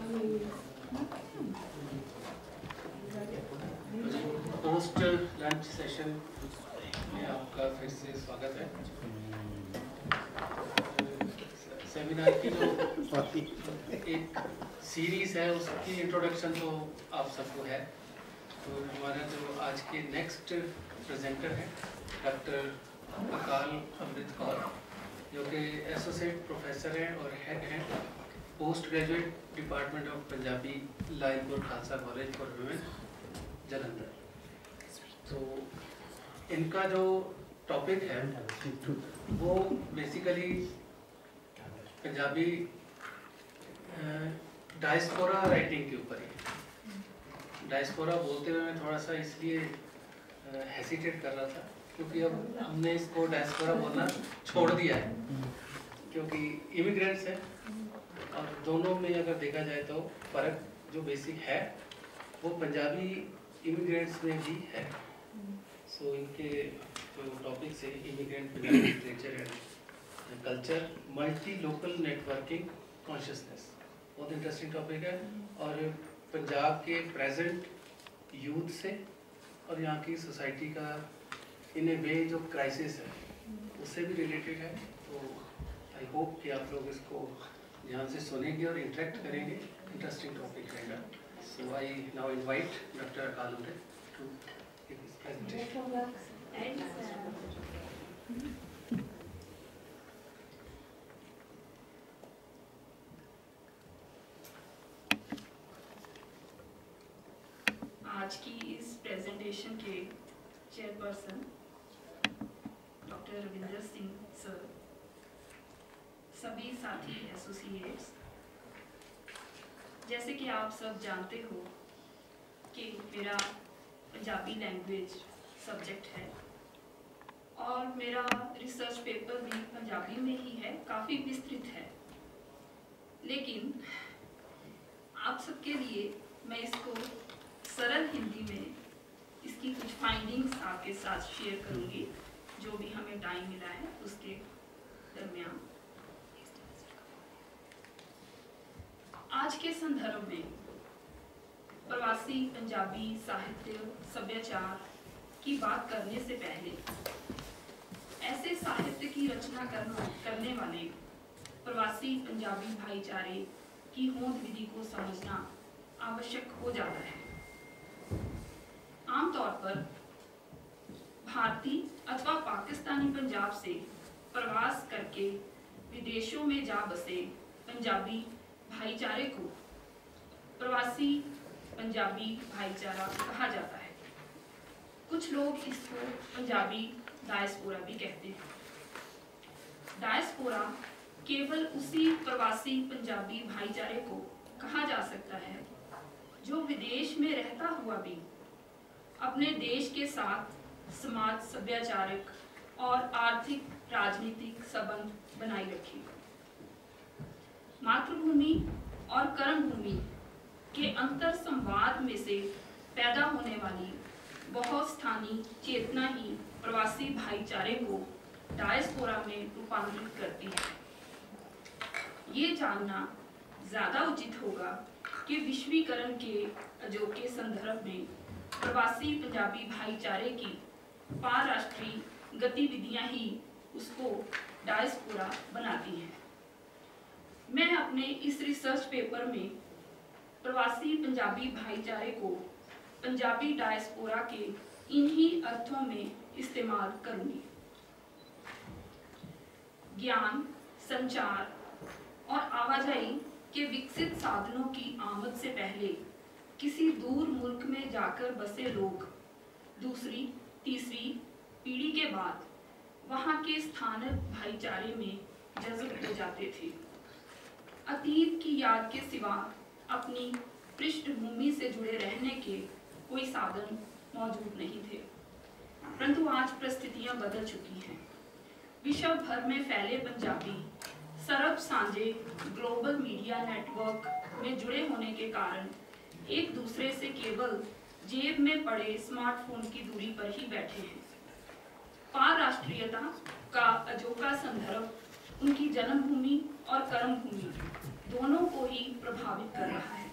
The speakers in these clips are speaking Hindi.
पोस्ट लंच सेशन में आपका फिर से स्वागत है। सेमिनार की जो एक सीरीज है उसकी इंट्रोडक्शन तो आप सबको है। तो हमारा जो आज के नेक्स्ट प्रेजेंटर है डॉक्टर अकाल अमृत कौर, जो कि एसोसिएट प्रोफेसर हैं और हेड हैं post graduate department of Punjabi Lyallpur Khalsa college for women Jalandhar. तो इनका जो टॉपिक है वो बेसिकली पंजाबी डायस्पोरा राइटिंग के ऊपर है। डायस्पोरा बोलते हुए मैं थोड़ा सा इसलिए हेसिटेट कर रहा था क्योंकि अब हमने इसको डायस्पोरा बोलना छोड़ दिया है, क्योंकि इमिग्रेंट्स है और दोनों में अगर देखा जाए तो फ़र्क जो बेसिक है वो पंजाबी इमिग्रेंट्स में भी है। सो इनके जो टॉपिक्स है immigrant Punjabi literature and culture, multi local networking consciousness, बहुत इंटरेस्टिंग टॉपिक है और पंजाब के प्रेजेंट यूथ से और यहाँ की सोसाइटी का इन ए वे जो क्राइसिस है उससे भी रिलेटेड है। तो आई होप कि आप लोग इसको ध्यान से सुनेंगे और इंटरेक्ट करेंगे। इंटरेस्टिंग टॉपिक रहेगा। So I now invite doctor Akal Amrit to give his presentation. आज की इस प्रेजेंटेशन के chairperson doctor Ravinder Singh sir, सभी साथी एसोसिएट्स, जैसे कि आप सब जानते हो कि मेरा पंजाबी लैंग्वेज सब्जेक्ट है और मेरा रिसर्च पेपर भी पंजाबी में ही है, काफ़ी विस्तृत है। लेकिन आप सबके लिए मैं इसको सरल हिंदी में इसकी कुछ फाइंडिंग्स आपके साथ शेयर करूंगी, जो भी हमें टाइम मिला है उसके दरमियान। आज के संदर्भ में प्रवासी पंजाबी साहित्य सभ्याचार की बात करने से पहले ऐसे साहित्य की रचना करने वाले प्रवासी पंजाबी भाईचारे की होंद विधि को समझना आवश्यक हो जाता है। आमतौर पर भारतीय अथवा पाकिस्तानी पंजाब से प्रवास करके विदेशों में जा बसे पंजाबी भाईचारे को प्रवासी पंजाबी भाईचारा कहा जाता है। कुछ लोग इसको पंजाबी डायस्पोरा भी कहते हैं। डायस्पोरा केवल उसी प्रवासी पंजाबी भाईचारे को कहा जा सकता है जो विदेश में रहता हुआ भी अपने देश के साथ समाज सभ्याचारिक और आर्थिक राजनीतिक संबंध बनाए रखे। मातृभूमि और कर्मभूमि के अंतर संवाद में से पैदा होने वाली बहुस्थानी चेतना ही प्रवासी भाईचारे को डायस्पोरा में रूपांतरित करती है। ये जानना ज्यादा उचित होगा कि विश्वीकरण के अजोके संदर्भ में प्रवासी पंजाबी भाईचारे की पारराष्ट्रीय गतिविधियां ही उसको डायस्पोरा बनाती हैं। मैं अपने इस रिसर्च पेपर में प्रवासी पंजाबी भाईचारे को पंजाबी डायस्पोरा के इन्हीं अर्थों में इस्तेमाल करूंगी। ज्ञान, संचार और आवाजाही के विकसित साधनों की आमद से पहले किसी दूर मुल्क में जाकर बसे लोग दूसरी तीसरी पीढ़ी के बाद वहां के स्थानिक भाईचारे में जज्ब हो जाते थे। अतीत की याद के सिवा अपनी पृष्ठभूमि से जुड़े रहने के कोई साधन मौजूद नहीं थे। परंतु आज परिस्थितियां बदल चुकी हैं। विश्व भर में फैले पंजाबी सरब सांझे ग्लोबल मीडिया नेटवर्क में जुड़े होने के कारण एक दूसरे से केवल जेब में पड़े स्मार्टफोन की दूरी पर ही बैठे हैं। पारराष्ट्रीयता का अजोका संदर्भ उनकी जन्मभूमि और कर्मभूमि दोनों को ही प्रभावित कर रहा है।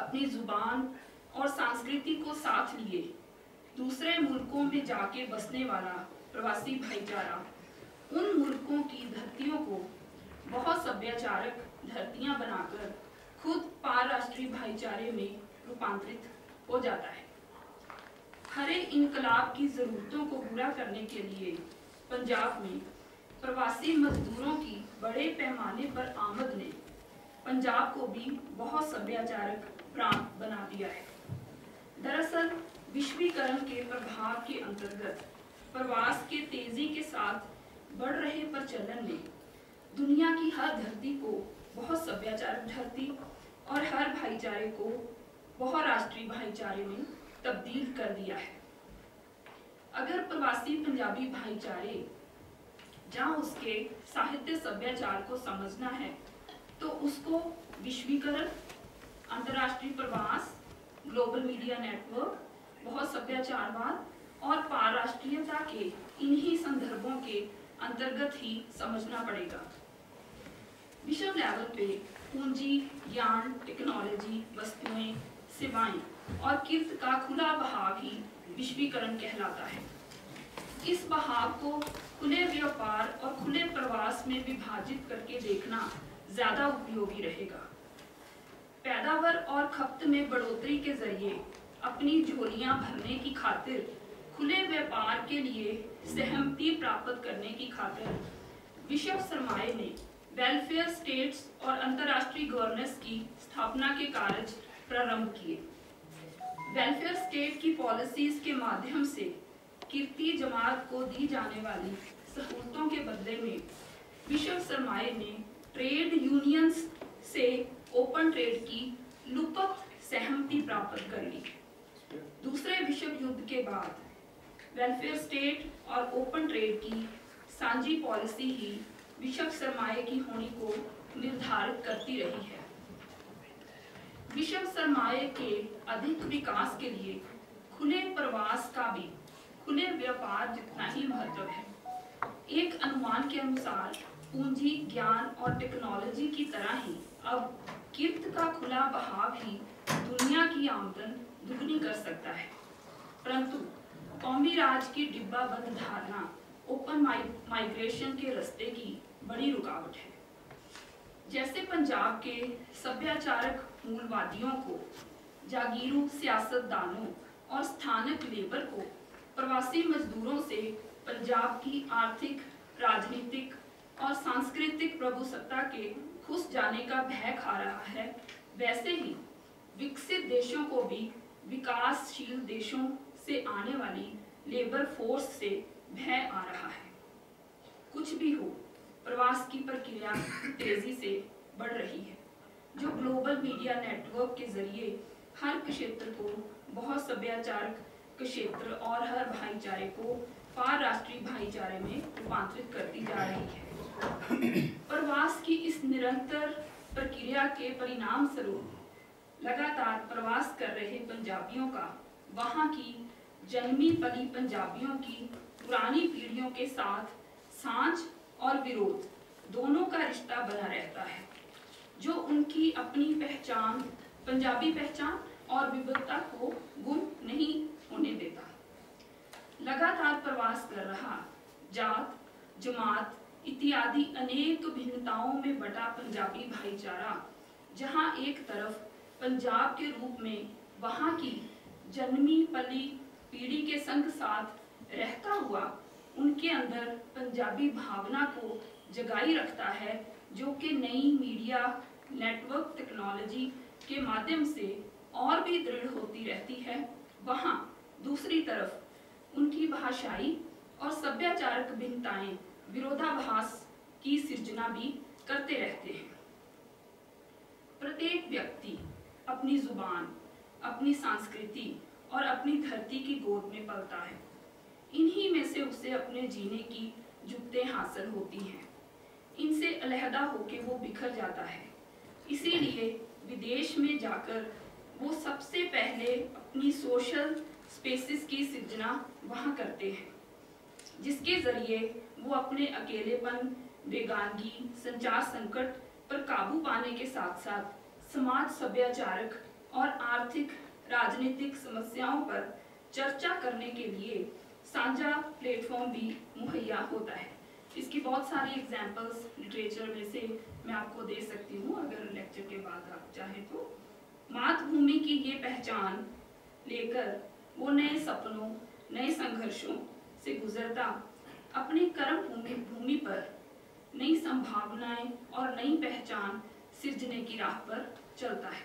अपनी जुबान और संस्कृति को साथ लिए दूसरे मुल्कों में जाके बसने वाला प्रवासी भाईचारा उन मुल्कों की धरतियों को बहुत सभ्याचारक धरतियां बनाकर खुद पार-राष्ट्रीय भाईचारे में रूपांतरित हो जाता है। हरे इनकलाब की जरूरतों को पूरा करने के लिए पंजाब में प्रवासी मजदूरों की बड़े पैमाने पर आमद ने पंजाब को भी बहुत सभ्याचारक प्रांत बना दिया है। दरअसल विश्वीकरण के प्रभाव के अंतर्गत प्रवास के तेजी के साथ बढ़ रहे प्रचलन ने दुनिया की हर धरती को बहुत सभ्याचारक धरती और हर भाईचारे को बहुराष्ट्रीय भाईचारे में तब्दील कर दिया है। अगर प्रवासी पंजाबी भाईचारे जहाँ उसके साहित्य सभ्याचार को समझना है तो उसको विश्वीकरण, अंतर्राष्ट्रीय प्रवास, ग्लोबल मीडिया नेटवर्क, बहुत सभ्याचारवाद और पार-राष्ट्रीयता के इन्हीं संदर्भों के अंतर्गत ही समझना पड़ेगा। विश्व लेवल पे पूंजी, ज्ञान, टेक्नोलॉजी, वस्तुएं, सेवाएं और किर्त का खुला बहाव ही विश्वीकरण कहलाता है। इस बहाव को खुले व्यापार और खुले प्रवास में विभाजित करके देखना ज्यादा उपयोगी रहेगा। पैदावार और खपत में बढ़ोतरी के जरिए अपनी झोलियां भरने की खातिर खुले व्यापार के लिए सहमति प्राप्त करने की खातिर विश्व सरमाए ने वेलफेयर स्टेट्स और अंतर्राष्ट्रीय गवर्नेंस की स्थापना के कार्य प्रारंभ किए। वेलफेयर स्टेट की पॉलिसीज के माध्यम से किर्ती जमात को दी जाने वाली सहूलतों के बदले में विश्व सरमाए ने ट्रेड यूनियंस से ओपन ट्रेड की लुपत सहमति प्राप्त कर ली। दूसरे विश्व युद्ध के बाद वेलफेयर स्टेट और ओपन ट्रेड की साझी पॉलिसी ही विश्व सरमाए की होनी को निर्धारित करती रही है। विश्व सरमाए के अधिक विकास के लिए खुले प्रवास का भी खुले व्यापार जितना ही महत्व है। एक अनुमान के अनुसार पूंजी, ज्ञान और टेक्नोलॉजी की तरह ही अब किर्त का खुला बहाव ही दुनिया की आमदन दुगनी कर सकता है। परंतु कौमी राज की डिब्बाबंद धारणा ओपन माइग्रेशन के रास्ते की बड़ी रुकावट है। जैसे पंजाब के सभ्याचारक मूलवादियों को, जागीरू सियासतदानों और स्थानिक लेबर को प्रवासी मजदूरों से पंजाब की आर्थिक, राजनीतिक और सांस्कृतिक प्रभुसत्ता के खुस जाने का भय खा रहा है, वैसे ही विकसित देशों को भी विकासशील देशों से आने वाली लेबर फोर्स से भय आ रहा है। कुछ भी हो, प्रवास की प्रक्रिया तेजी से बढ़ रही है, जो ग्लोबल मीडिया नेटवर्क के जरिए हर क्षेत्र को बहुत सभ्याचारक क्षेत्र और हर भाईचारे को पार-राष्ट्रीय भाईचारे में रूपांतरित करती जा रही है। प्रवास की इस निरंतर प्रक्रिया के परिणाम स्वरूप लगातार प्रवास कर रहे पंजाबियों का वहां की जन्मी पली पंजाबियों की पुरानी पीढ़ियों के साथ साझ और विरोध दोनों का रिश्ता बना रहता है, जो उनकी अपनी पहचान, पंजाबी पहचान और विविधता को गुम नहीं होने देता। लगातार प्रवास कर रहा जात, जमात इत्यादि अनेक भिन्नताओं में बटा पंजाबी भाईचारा जहां एक तरफ पंजाब के रूप में वहां की जन्मी पली पीढ़ी के संग साथ रहता हुआ उनके अंदर पंजाबी भावना को जगाई रखता है, जो कि नई मीडिया नेटवर्क टेक्नोलॉजी के माध्यम से और भी दृढ़ होती रहती है। वहां दूसरी तरफ उनकी भाषाई और सभ्याचारक भिन्नताएं विरोधाभास की सृजना भी करते रहते हैं। प्रत्येक व्यक्ति अपनी जुबान, अपनी संस्कृति और अपनी धरती की गोद में पलता है। इन्हीं में से उसे अपने जीने की जुगतें हासिल होती हैं। इनसे अलहदा होके वो बिखर जाता है। इसीलिए विदेश में जाकर वो सबसे पहले अपनी सोशल स्पेसिस की सृजना वहाँ करते हैं, जिसके जरिए वो अपने अकेलेपन, बेगानगी, संचार संकट पर काबू पाने के साथ साथ समाज सभ्याचारक और आर्थिक राजनीतिक समस्याओं पर चर्चा करने के लिए साझा प्लेटफॉर्म भी मुहैया होता है। इसकी बहुत सारी एग्जाम्पल्स लिटरेचर में से मैं आपको दे सकती हूँ अगर लेक्चर के बाद आप चाहें तो। मातृभूमि की ये पहचान लेकर वो नए सपनों, नए संघर्षों से गुजरता अपनी कर्म भूमि पर नई संभावनाएं और नई पहचान सिर्जने की राह पर चलता है।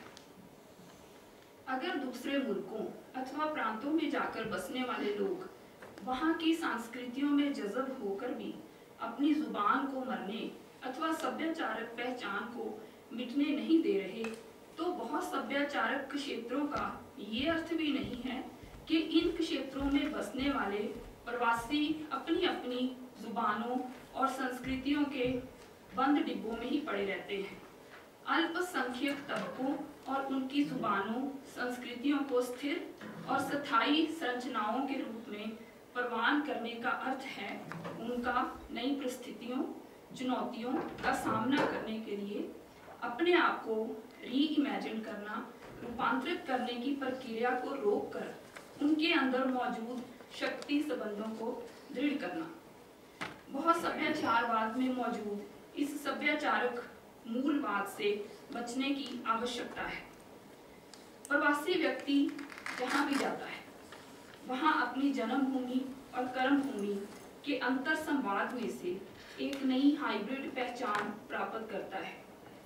अगर दूसरे मुल्कों अथवा प्रांतों में जाकर बसने वाले लोग वहाँ की संस्कृतियों में जज़ब होकर भी अपनी जुबान को मरने अथवा सभ्याचारक पहचान को मिटने नहीं दे रहे, तो बहुत सभ्याचारक क्षेत्रों का ये अर्थ भी नहीं है कि इन क्षेत्रों में बसने वाले प्रवासी अपनी अपनी जुबानों और संस्कृतियों के बंद डिब्बों में ही पड़े रहते हैं। अल्पसंख्यक तबकों और उनकी जुबानों, संस्कृतियों को स्थिर और स्थायी संरचनाओं के रूप में प्रवान करने का अर्थ है उनका नई परिस्थितियों, चुनौतियों का सामना करने के लिए अपने आप को री इमेजिन करना, रूपांतरित करने की प्रक्रिया को रोककर उनके अंदर मौजूद शक्ति संबंधों को दृढ़ करना। बहुत सभ्याचारवाद में मौजूद इस सभ्याचारक मूलवाद से बचने की आवश्यकता है। प्रवासी व्यक्ति जहाँ भी जाता है वहाँ अपनी जन्मभूमि और कर्मभूमि के अंतर संवाद में से एक नई हाइब्रिड पहचान प्राप्त करता है।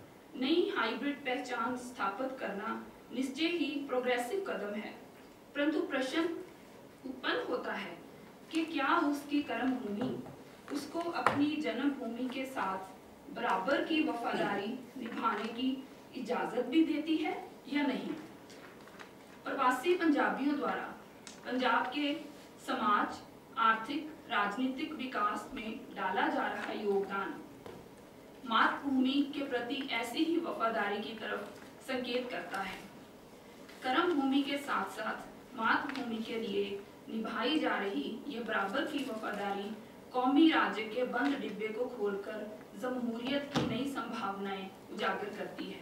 नई हाइब्रिड पहचान स्थापित करना निश्चय ही प्रोग्रेसिव कदम है, परंतु प्रश्न उत्पन्न होता है कि क्या उसकी कर्मभूमि उसको अपनी जन्मभूमि के साथ बराबर की वफादारी निभाने की इजाजत भी देती है या नहीं। प्रवासी पंजाबियों द्वारा पंजाब के समाज, आर्थिक, राजनीतिक विकास में डाला जा रहा योगदान मातृभूमि के प्रति ऐसी ही वफादारी की तरफ संकेत करता है। कर्मभूमि के साथ साथ मातृभूमि के लिए निभाई जा रही ये बराबर की वफादारी कौमी राज्य के बंद डिब्बे को खोलकर जमहूरियत की नई संभावनाएं उजागर करती है।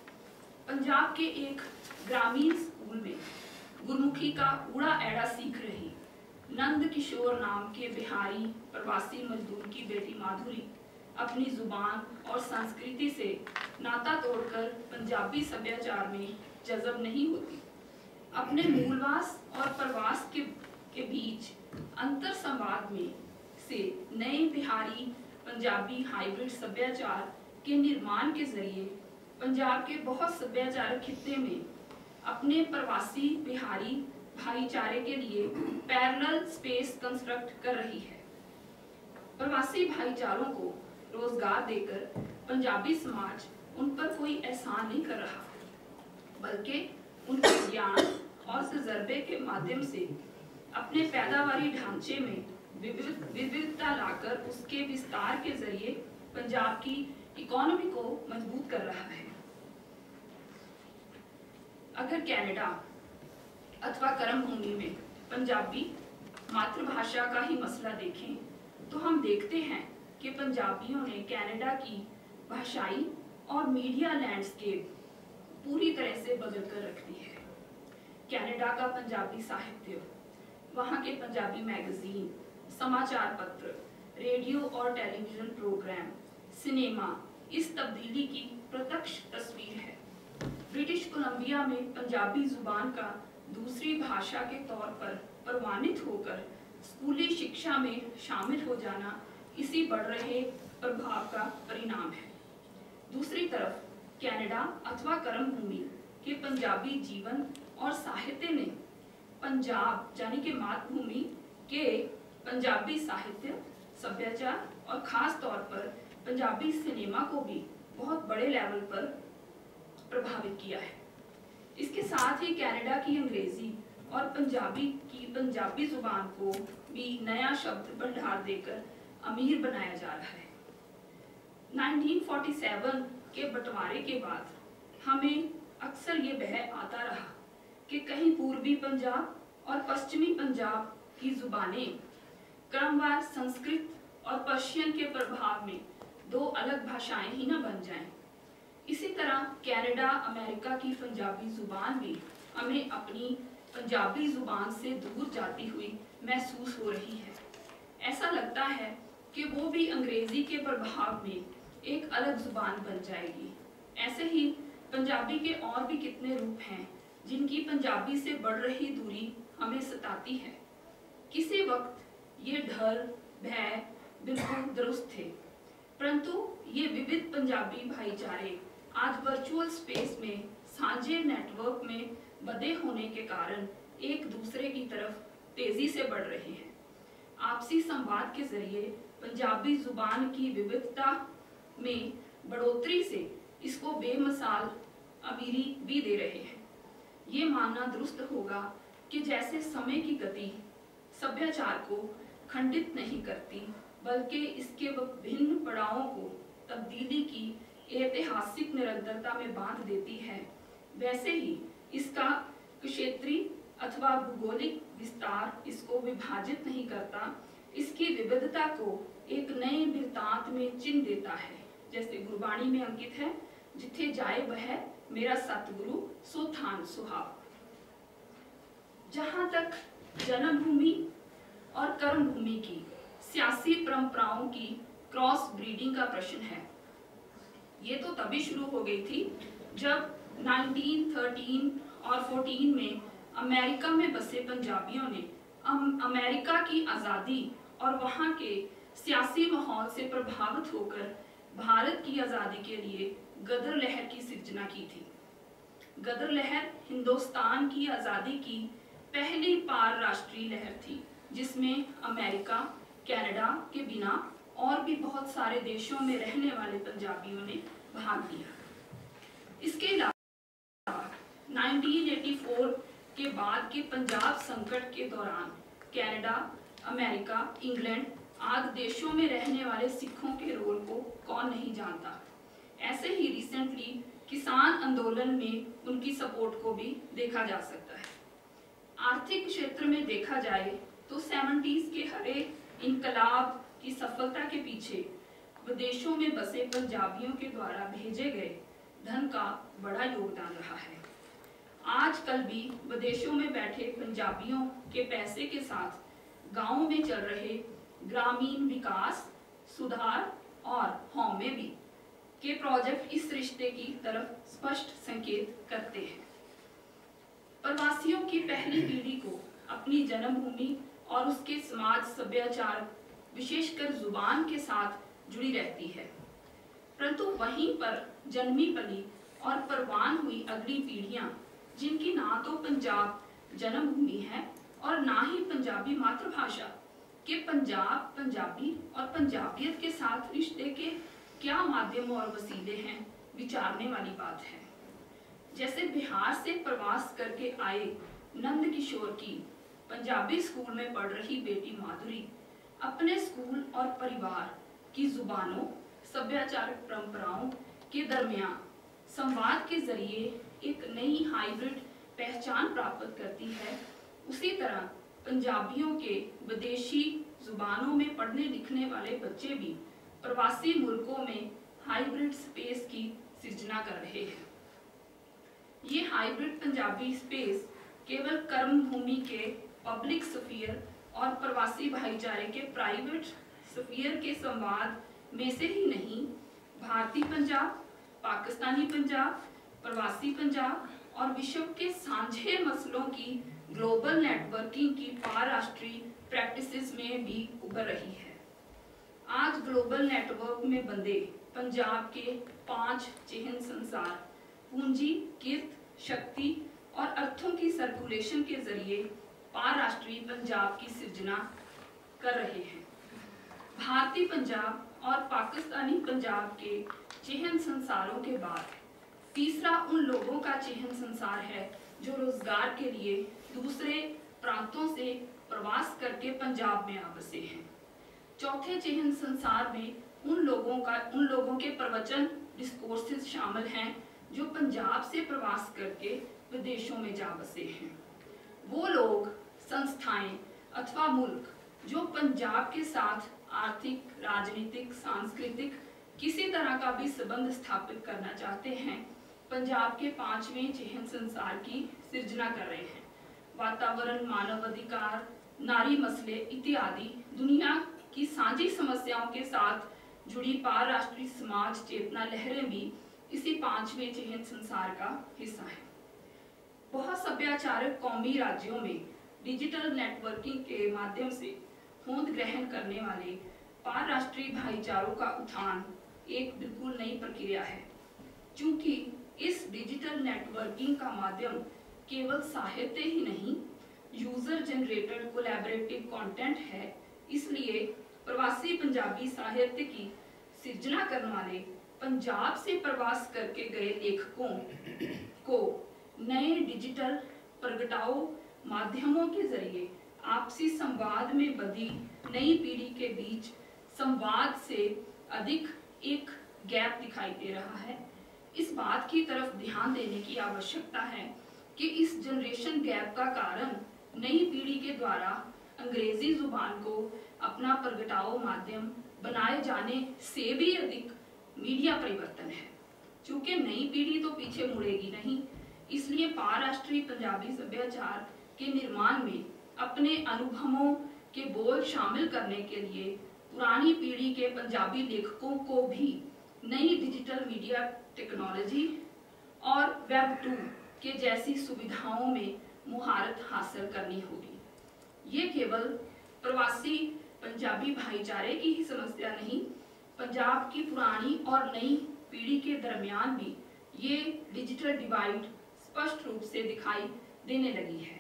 पंजाब के एक ग्रामीण स्कूल में गुरमुखी का ऊड़ा एड़ा सीख रही नंद किशोर नाम के बिहारी प्रवासी मजदूर की बेटी माधुरी अपनी जुबान और संस्कृति से नाता तोड़कर पंजाबी सभ्याचार में जज़ब नहीं होती। अपने मूलवास और प्रवास के बीच अंतर संवाद में से नए बिहारी पंजाबी हाइब्रिड सभ्याचार के निर्माण के जरिए पंजाब के बहुत सभ्याचारक खित्ते में अपने प्रवासी बिहारी भाईचारे के लिए पैरेलल स्पेस कंस्ट्रक्ट कर रही है। प्रवासी भाईचारों को रोजगार देकर पंजाबी समाज उन पर कोई एहसान नहीं कर रहा, बल्कि उनके ज्ञान और तजर्बे के माध्यम से अपने पैदावारी ढांचे में विविधता लाकर उसके विस्तार के जरिए पंजाब की इकोनॉमी को मजबूत कर रहा है। अगर कनाडा अथवा कर्मभूमि में पंजाबी मातृभाषा का ही मसला देखें तो हम देखते हैं कि पंजाबियों ने कनाडा की भाषाई और मीडिया लैंडस्केप पूरी तरह से बदल कर रख दी है। कनाडा का पंजाबी साहित्य, वहाँ के पंजाबी मैगजीन, समाचार पत्र, रेडियो और टेलीविजन प्रोग्राम, सिनेमा इस तब्दीली की प्रत्यक्ष तस्वीर है। ब्रिटिश कोलंबिया में पंजाबी जुबान का दूसरी भाषा के तौर पर प्रमाणित होकर स्कूली शिक्षा में शामिल हो जाना इसी बढ़ रहे प्रभाव का परिणाम है। दूसरी तरफ कनाडा अथवा कर्मभूमि के पंजाबी जीवन और साहित्य ने पंजाब यानी कि मातृभूमि के पंजाबी साहित्य, सभ्याचार और खास तौर पर पंजाबी सिनेमा को भी बहुत बड़े लेवल पर प्रभावित किया है। इसके साथ ही कनाडा की अंग्रेजी और पंजाबी जुबान को भी नया शब्द भंडार देकर अमीर बनाया जा रहा है। 1947 के बंटवारे के बाद हमें अक्सर ये बह आता रहा कि कहीं पूर्वी पंजाब और पश्चिमी पंजाब की जुबानें क्रमवार संस्कृत और पर्शियन के प्रभाव में दो अलग भाषाएं ही न बन जाएं। इसी तरह कनाडा, अमेरिका की पंजाबी जुबान भी हमें अपनी पंजाबी जुबान से दूर जाती हुई महसूस हो रही है। ऐसा लगता है कि वो भी अंग्रेजी के प्रभाव में एक अलग जुबान बन जाएगी। ऐसे ही पंजाबी के और भी कितने रूप हैं जिनकी पंजाबी से बढ़ रही दूरी हमें सताती है। किसी वक्त ये डर, भय बिल्कुल दुरुस्त थे, परंतु ये विविध पंजाबी भाईचारे आज वर्चुअल स्पेस में साझे नेटवर्क में बंधे होने के कारण एक दूसरे की तरफ तेजी से बढ़ रहे हैं। आपसी संवाद के जरिए पंजाबी जुबान की विविधता में बढ़ोतरी से इसको बेमिसाल अमीरी भी दे रहे हैं। ये मानना दुरुस्त होगा कि जैसे समय की गति सभ्याचार को खंडित नहीं करती, बल्कि इसके विभिन्न पड़ावों को तब्दीली की ऐतिहासिक निरंतरता में बांध देती है, वैसे ही इसका क्षेत्रीय अथवा भूगोलिक विस्तार इसको विभाजित नहीं करता, इसकी विविधता को एक नए वृत्तांत में चिन्ह देता है। जैसे गुरबाणी में अंकित है, जिथे जाए बह मेरा सतगुरु सो थान सुहाव। जहां तक जन्मभूमि और कर्मभूमि की सियासी परंपराओं की क्रॉस ब्रीडिंग का प्रश्न है, ये तो तभी शुरू हो गई थी जब 1913 और 14 में अमेरिका में बसे पंजाबियों ने अमेरिका की आज़ादी और वहाँ के सियासी माहौल से प्रभावित होकर भारत की आज़ादी के लिए गदर लहर की सिर्जना की थी। गदर लहर हिंदुस्तान की आज़ादी की पहली पार राष्ट्रीय लहर थी, जिसमें अमेरिका, कनाडा के बिना और भी बहुत सारे देशों में रहने वाले पंजाबियों ने भाग लिया। इसके अलावा 1984 के बाद के पंजाब संकट के दौरान कनाडा, अमेरिका, इंग्लैंड आदि देशों में रहने वाले सिखों के रोल को कौन नहीं जानता। ऐसे ही रिसेंटली किसान आंदोलन में उनकी सपोर्ट को भी देखा जा सकता है। आर्थिक क्षेत्र में देखा जाए तो 70s के हरे इनकलाब की सफलता के पीछे विदेशों में बसे पंजाबियों के द्वारा भेजे गए धन का बड़ा योगदान रहा है। आजकल भी विदेशों में बैठे पंजाबियों के पैसे के साथ गांवों में चल रहे ग्रामीण विकास, सुधार और हौमे भी के प्रोजेक्ट इस रिश्ते की तरफ स्पष्ट संकेत करते हैं। प्रवासियों की पहली पीढ़ी को अपनी जन्मभूमि और उसके समाज सभ्याचार, विशेषकर जुबान के साथ जुड़ी रहती है, परंतु वहीं पर जन्मी पली और परवान हुई अगली पीढ़ियां, जिनकी ना तो पंजाब जन्मभूमि है और ना ही पंजाबी मातृभाषा, के पंजाब, पंजाबी और पंजाबियत के साथ रिश्ते के क्या माध्यम और वसीले हैं, विचारने वाली बात है। जैसे बिहार से प्रवास करके आए नंद किशोर की पंजाबी स्कूल में पढ़ रही बेटी माधुरी अपने स्कूल और परिवार की जुबानों, सभ्याचारक परंपराओं के दरमियान संवाद के जरिए एक नई हाइब्रिड पहचान प्राप्त करती है, उसी तरह पंजाबियों के विदेशी जुबानों में पढ़ने लिखने वाले बच्चे भी प्रवासी मुल्कों में हाइब्रिड स्पेस की सृजना कर रहे हैं। ये हाइब्रिड पंजाबी स्पेस केवल कर्म भूमि के पब्लिक स्फीयर और प्रवासी भाईचारे के प्राइवेट स्फीयर के संवाद में से ही नहीं, भारतीय पंजाब, पाकिस्तानी पंजाब, प्रवासी पंजाब और विश्व के साझे मसलों की ग्लोबल नेटवर्किंग की पार-राष्ट्रीय प्रैक्टिसेस में भी उभर रही है। आज ग्लोबल नेटवर्क में बंधे पंजाब के 5 चिह्न संसार पूंजी, कीर्त, शक्ति और अर्थों की सर्कुलेशन के जरिए पार-राष्ट्रीय पंजाब की सृजना कर रहे हैं। भारतीय पंजाब और पाकिस्तानी पंजाब के चिह्न संसारों के बाद तीसरा उन लोगों का चिह्न संसार है जो रोजगार के लिए दूसरे प्रांतों से प्रवास करके पंजाब में आ बसे हैं। चौथे चिह्न संसार में उन लोगों के प्रवचन, डिस्कोर्सेस शामिल हैं जो पंजाब से प्रवास करके विदेशों में जा बसे हैं। वो लोग, संस्थाएं अथवा मुल्क जो पंजाब के साथ आर्थिक, राजनीतिक, सांस्कृतिक किसी तरह का भी संबंध स्थापित करना चाहते हैं, पंजाब के 5वें चेहन संसार की सृजना कर रहे हैं। वातावरण, मानवाधिकार, नारी मसले इत्यादि दुनिया की साझी समस्याओं के साथ जुड़ी पार-राष्ट्रीय समाज चेतना लहरें भी इसी 5वें चेहन संसार का हिस्सा है। बहुत सभ्याचारक कौमी राज्यों में डिजिटल नेटवर्किंग के माध्यम से होंद ग्रहण करने वाले पार-राष्ट्रीय भाईचारों का उत्थान एक बिल्कुल नई प्रक्रिया है। चूंकि इस डिजिटल नेटवर्किंग का माध्यम केवल साहित्य ही नहीं, यूजर जनरेटेड कोलैबोरेटिव कंटेंट है, इसलिए प्रवासी पंजाबी साहित्य की सृजना करने वाले पंजाब से प्रवास करके गए लेखकों को नए डिजिटल प्रगटाओ माध्यमों के जरिए आपसी संवाद में बंधी नई पीढ़ी के बीच संवाद से अधिक एक गैप दिखाई दे रहा है। इस बात की तरफ ध्यान देने की आवश्यकता है कि इस जनरेशन गैप का कारण नई पीढ़ी के द्वारा अंग्रेजी जुबान को अपना प्रगटाओ माध्यम बनाए जाने से भी अधिक मीडिया परिवर्तन है। चूंकि नई पीढ़ी तो पीछे मुड़ेगी नहीं, इसलिए पार-राष्ट्रीय पंजाबी सभ्याचार के निर्माण में अपने अनुभवों के बोझ शामिल करने के लिए पुरानी पीढ़ी के पंजाबी लेखकों को भी नई डिजिटल मीडिया टेक्नोलॉजी और वेब 2 के जैसी सुविधाओं में मुहारत हासिल करनी होगी। ये केवल प्रवासी पंजाबी भाईचारे की ही समस्या नहीं, पंजाब की पुरानी और नई पीढ़ी के दरमियान भी ये डिजिटल डिवाइड स्पष्ट रूप से दिखाई देने लगी है।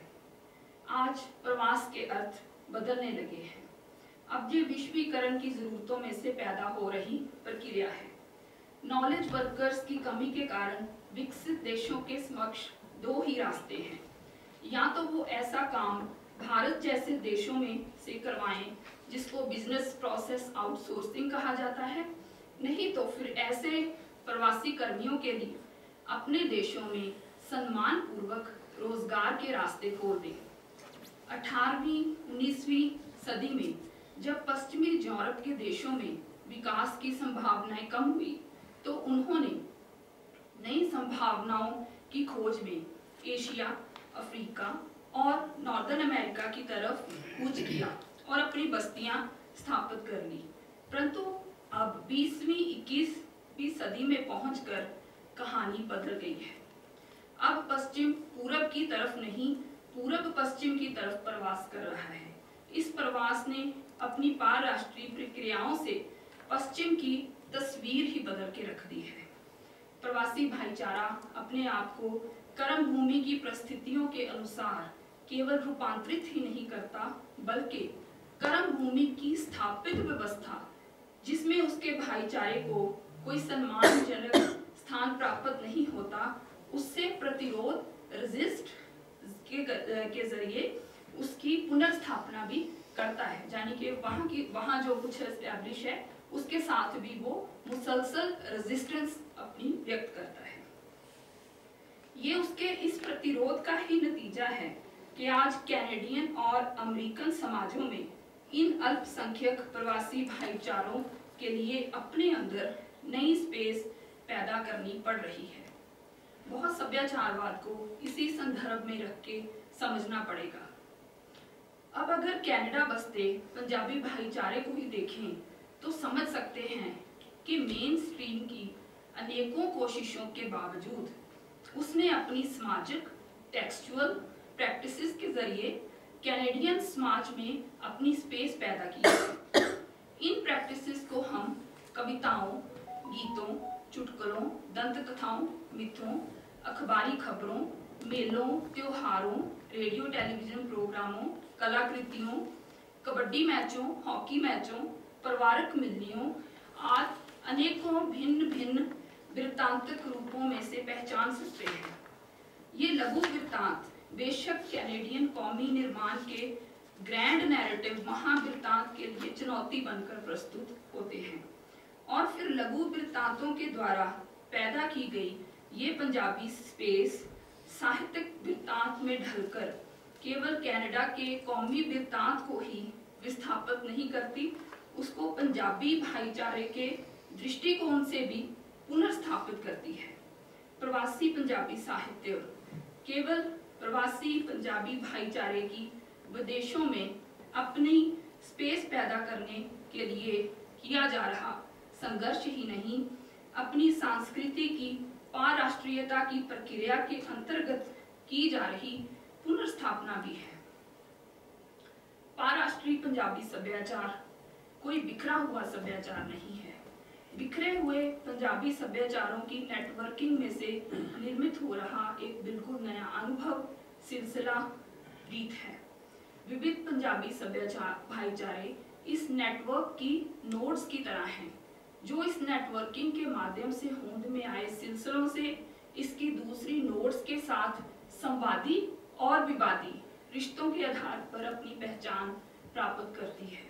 आज प्रवास के अर्थ बदलने लगे हैं। अब ये विश्वीकरण की जरूरतों में से पैदा हो रही प्रक्रिया है। नॉलेज वर्कर्स की कमी के कारण विकसित देशों के समक्ष दो ही रास्ते हैं। या तो वो ऐसा काम भारत जैसे देशों में से करवाएं जिसको बिजनेस प्रोसेस आउटसोर्सिंग कहा जाता है, नहीं तो फिर ऐसे प्रवासी कर्मियों के लिए अपने देशों में सम्मान पूर्वक रोजगार के रास्ते खोल दें। 18वीं 19वीं सदी में जब पश्चिमी यूरोप के देशों में विकास की संभावनाएं कम हुई तो उन्होंने नई संभावनाओं की खोज में एशिया, अफ्रीका और नॉर्दर्न अमेरिका की तरफ कूच किया और अपनी बस्तियां स्थापित कर ली। परंतु अब 20वीं 21वीं सदी में पहुंचकर कहानी बदल गई है। अब पश्चिम पूरब की तरफ नहीं, पूरब पश्चिम की तरफ प्रवास कर रहा है। इस प्रवास ने अपनी पार-राष्ट्रीय प्रक्रियाओं से पश्चिम की तस्वीर ही बदल के रख दी है। प्रवासी भाईचारा अपने आप को कर्म भूमि की परिस्थितियों के अनुसार केवल रूपांतरित ही नहीं करता, बल्कि कर्म भूमि की स्थापित व्यवस्था जिसमें उसके भाईचारे को कोई सम्मानजनक स्थान प्राप्त नहीं होता, उससे प्रतिरोध रेजिस्ट के जरिए उसकी पुनर्स्थापना भी करता है। यानी कि वहाँ जो कुछ एस्टैब्लिश है उसके साथ भी वो मुसलसल रेजिस्टेंस अपनी व्यक्त करता है। ये उसके इस प्रतिरोध का ही नतीजा है कि आज कैनेडियन और अमेरिकन समाजों में इन अल्पसंख्यक प्रवासी भाईचारों के लिए अपने अंदर नई स्पेस पैदा करनी पड़ रही है। बहुत सभ्याचारवाद को इसी संदर्भ में रख के समझना पड़ेगा। अब अगर कनाडा बसते पंजाबी भाईचारे को ही देखें तो समझ सकते हैं कि मेन स्ट्रीम की अनेकों कोशिशों के बावजूद उसने अपनी सामाजिक टेक्सचुअल प्रैक्टिसेस के जरिए कैनेडियन समाज में अपनी स्पेस पैदा की है। इन प्रैक्टिसेस को हम कविताओं, गीतों, चुटकुलों, दंत कथाओं, मिथों, अखबारी खबरों, मेलों, त्योहारों, रेडियो टेलीविजन प्रोग्रामों, कलाकृतियों, कबड्डी मैचों, हॉकी मैचों, परिवारक मिलनियों आदि अनेकों भिन्न भिन्न वृत्तांतक रूपों में से पहचान सकते हैं। ये लघु वृत्तांत बेशक कैनेडियन कौमी निर्माण के ग्रैंड नैरेटिव महावृत्तांत के लिए चुनौती बनकर प्रस्तुत होते हैं और फिर लघु वृत्तांतों के द्वारा पैदा की गई ये पंजाबी स्पेस साहित्यिक वृत्तांत में ढलकर केवल कनाडा के कौमी वृत्तांत को ही विस्थापित नहीं करती, उसको पंजाबी भाईचारे के दृष्टिकोण से भी पुनर्स्थापित करती है। प्रवासी पंजाबी साहित्य केवल प्रवासी पंजाबी भाईचारे की विदेशों में अपनी स्पेस पैदा करने के लिए किया जा रहा संघर्ष ही नहीं, अपनी संस्कृति की पाराष्ट्रीयता की प्रक्रिया के अंतर्गत की जा रही पुनर्स्थापना भी है। पाराष्ट्रीय पंजाबी सभ्याचार कोई बिखरा हुआ सभ्याचार नहीं है। बिखरे हुए पंजाबी सभ्याचारों की नेटवर्किंग में से निर्मित हो रहा एक बिल्कुल नया अनुभव, सिलसिला, रीत है। विविध पंजाबी सभ्याचार भाईचारे इस नेटवर्क की नोड्स की तरह हैं, जो इस नेटवर्किंग के माध्यम से होंद में आए सिलसिलों से इसकी दूसरी नोड्स के साथ संवादी और विवादी रिश्तों के आधार पर अपनी पहचान प्राप्त करती है।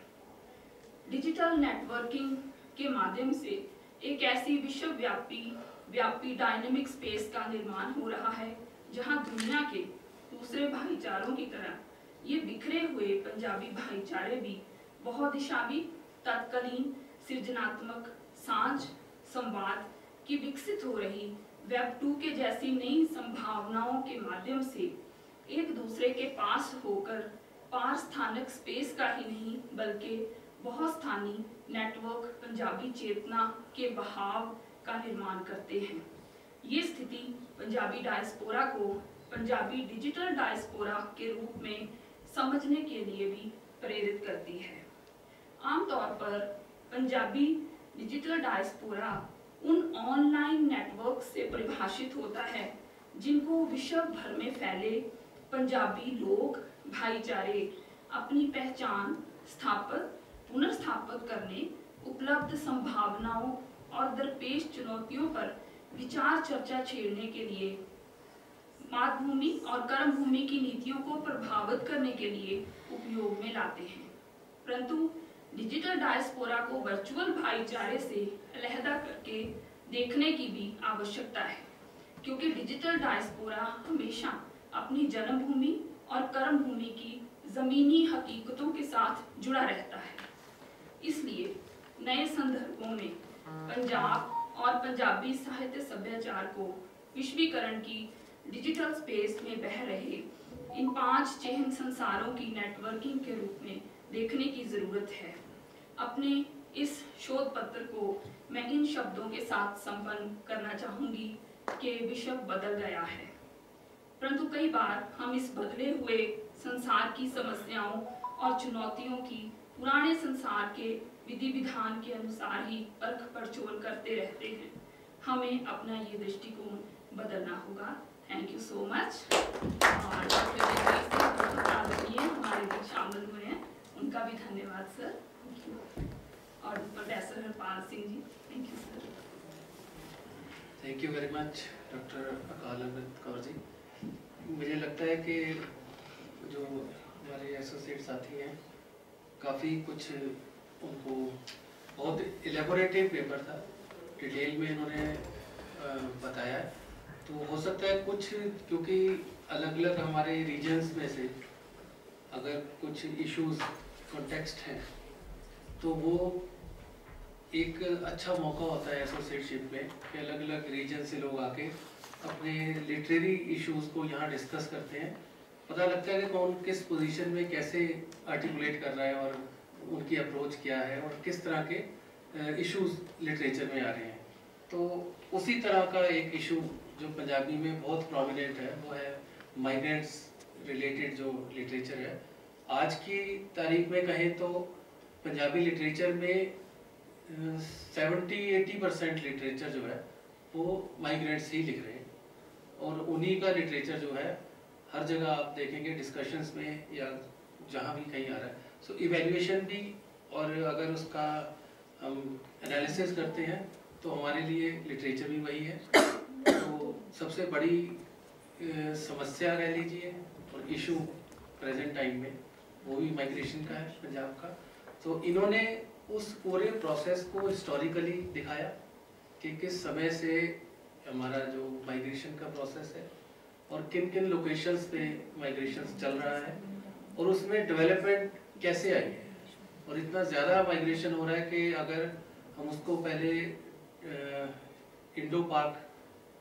डिजिटल नेटवर्किंग के माध्यम से एक ऐसी विश्वव्यापी डायनेमिक स्पेस का निर्माण हो रहा है, जहां दुनिया के दूसरे भाईचारों की तरह ये बिखरे हुए पंजाबी भाईचारे भी बहुदिशावी, तत्कालीन, सृजनात्मक, सांझ, संवाद की विकसित हो रही वेब 2 के जैसी नई संभावनाओं के माध्यम से एक दूसरे के पास होकर पार स्थानिक स्पेस का ही नहीं बल्कि बहुस्थानी नेटवर्क पंजाबी चेतना के बहाव का निर्माण करते हैं। ये स्थिति पंजाबी डायस्पोरा को पंजाबी डिजिटल डायस्पोरा के रूप में समझने के लिए भी प्रेरित करती है। आमतौर पर पंजाबी डिजिटल डायस्पोरा उन ऑनलाइन नेटवर्क से परिभाषित होता है जिनको विश्व भर में फैले पंजाबी लोग भाईचारे अपनी पहचान पुनर्स्थापित करने, उपलब्ध संभावनाओं और दरपेश चुनौतियों पर विचार चर्चा छेड़ने के लिए, मातृभूमि और कर्मभूमि की नीतियों को प्रभावित करने के लिए उपयोग में लाते हैं। परंतु डिजिटल डायस्पोरा को वर्चुअल भाईचारे से अलहदा करके देखने की भी आवश्यकता है, क्योंकि डिजिटल डायस्पोरा हमेशा अपनी जन्मभूमि और कर्मभूमि की जमीनी हकीकतों के साथ जुड़ा रहता है। इसलिए नए संदर्भों में पंजाब और पंजाबी साहित्य सभ्याचार को विश्वीकरण की डिजिटल स्पेस में बह रहे इन 5 चेहन संसारों की नेटवर्किंग के रूप में देखने की जरूरत है। अपने इस शोध पत्र को मैं इन शब्दों के साथ संपन्न करना चाहूंगी कि विश्व बदल गया है, परंतु कई बार हम इस बदले हुए संसार की समस्याओं और चुनौतियों की पुराने संसार के विधि विधान के अनुसार ही परख पड़चोल करते रहते हैं। हमें अपना ये दृष्टिकोण बदलना होगा। Thank you so much. और हमारे बीच शामिल हुए हैं, उनका भी धन्यवाद सर। और professor Harpal Singh ji, thank you sir. Thank you very much doctor Akal Amrit Kaur ji. मुझे लगता है कि जो हमारे एसोसिएट साथी हैं, काफ़ी कुछ उनको बहुत इलेबोरेटिव पेपर था, डिटेल में इन्होंने बताया। तो हो सकता है कुछ, क्योंकि अलग अलग हमारे रीजन्स में से अगर कुछ इश्यूज कॉन्टेक्स्ट हैं तो वो एक अच्छा मौका होता है एसोसिएटशिप में कि अलग अलग रीजन से लोग आके अपने लिटरेरी इश्यूज को यहाँ डिस्कस करते हैं। पता लगता है कि कौन किस पोजीशन में कैसे आर्टिकुलेट कर रहा है और उनकी अप्रोच क्या है और किस तरह के इश्यूज लिटरेचर में आ रहे हैं। तो उसी तरह का एक इशू जो पंजाबी में बहुत प्रोमिनेंट है वो है माइग्रेंट्स रिलेटेड जो लिटरेचर है। आज की तारीख में कहें तो पंजाबी लिटरेचर में 70-80% लिटरेचर जो है वो माइग्रेंट्स ही लिख रहे हैं, और उन्हीं का लिटरेचर जो है हर जगह आप देखेंगे डिस्कशंस में या जहाँ भी कहीं आ रहा है। सो इवैल्यूएशन भी, और अगर उसका हम एनालिसिस करते हैं तो हमारे लिए लिटरेचर भी वही है। तो सबसे बड़ी समस्या कह लीजिए और इशू प्रेजेंट टाइम में वो भी माइग्रेशन का है पंजाब का। तो इन्होंने उस पूरे प्रोसेस को हिस्टोरिकली दिखाया कि किस समय से हमारा जो माइग्रेशन का प्रोसेस है और किन किन लोकेशंस पे माइग्रेशन चल रहा है और उसमें डेवलपमेंट कैसे आई है। और इतना ज़्यादा माइग्रेशन हो रहा है कि अगर हम उसको पहले इंडो पाक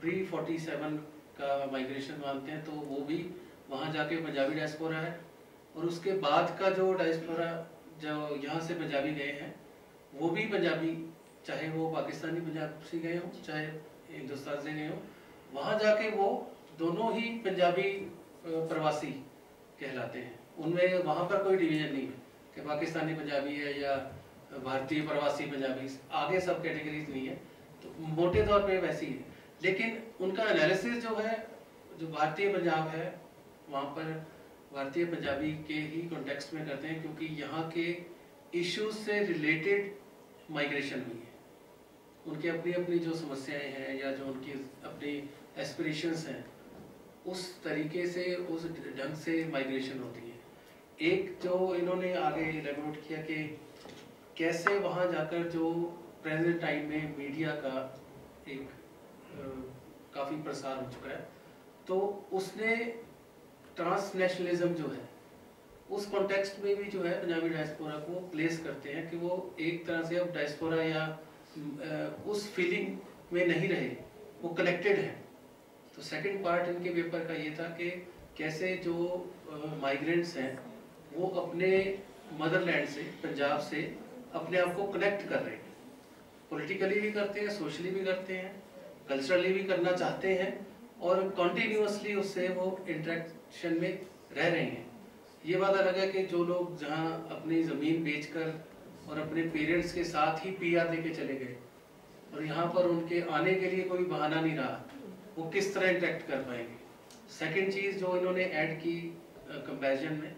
pre-47 का माइग्रेशन मानते हैं, तो वो भी वहाँ जाके पंजाबी डायस्पोरा है। और उसके बाद का जो डायस्पोरा जो यहाँ से पंजाबी गए हैं वो भी पंजाबी, चाहे वो पाकिस्तानी पंजाब से गए हों चाहे हिंदुस्तान से गए हों, वहाँ जाके वो दोनों ही पंजाबी प्रवासी कहलाते हैं। उनमें वहाँ पर कोई डिवीज़न नहीं है कि पाकिस्तानी पंजाबी है या भारतीय प्रवासी पंजाबी, आगे सब कैटेगरीज नहीं है, तो मोटे तौर पे वैसी है। लेकिन उनका एनालिसिस जो है, जो भारतीय पंजाब है, वहाँ पर भारतीय पंजाबी के ही कॉन्टेक्स्ट में करते हैं, क्योंकि यहाँ के इश्यूज से रिलेटेड माइग्रेशन हुई है। उनकी अपनी अपनी जो समस्याएं हैं या जो उनकी अपनी एस्पिरेशंस हैं, उस तरीके से उस ढंग से माइग्रेशन होती है। एक जो इन्होंने आगे इलेबोरेट किया कि कैसे वहाँ जाकर जो प्रेजेंट टाइम में मीडिया का एक काफ़ी प्रसार हो चुका है, तो उसने ट्रांसनेशनलिज्म जो है उस कॉन्टेक्स्ट में भी जो है पंजाबी डायस्पोरा को प्लेस करते हैं कि वो एक तरह से अब डायस्पोरा या उस फीलिंग में नहीं रहे, वो कनेक्टेड है। तो सेकंड पार्ट इनके पेपर का ये था कि कैसे जो माइग्रेंट्स हैं वो अपने मदरलैंड से, पंजाब से अपने आप को कनेक्ट कर रहे हैं, पॉलिटिकली भी करते हैं, सोशली भी करते हैं, कल्चरली भी करना चाहते हैं, और कॉन्टीन्यूसली उससे वो इंटरेक्शन में रह रहे हैं। ये बात अलग है कि जो लोग जहाँ अपनी ज़मीन बेचकर और अपने पेरेंट्स के साथ ही पीआर लेके चले गए और यहाँ पर उनके आने के लिए कोई बहाना नहीं रहा, वो किस तरह इंटरेक्ट कर पाएंगे। सेकंड चीज़ जो इन्होंने ऐड की कंपैरिजन में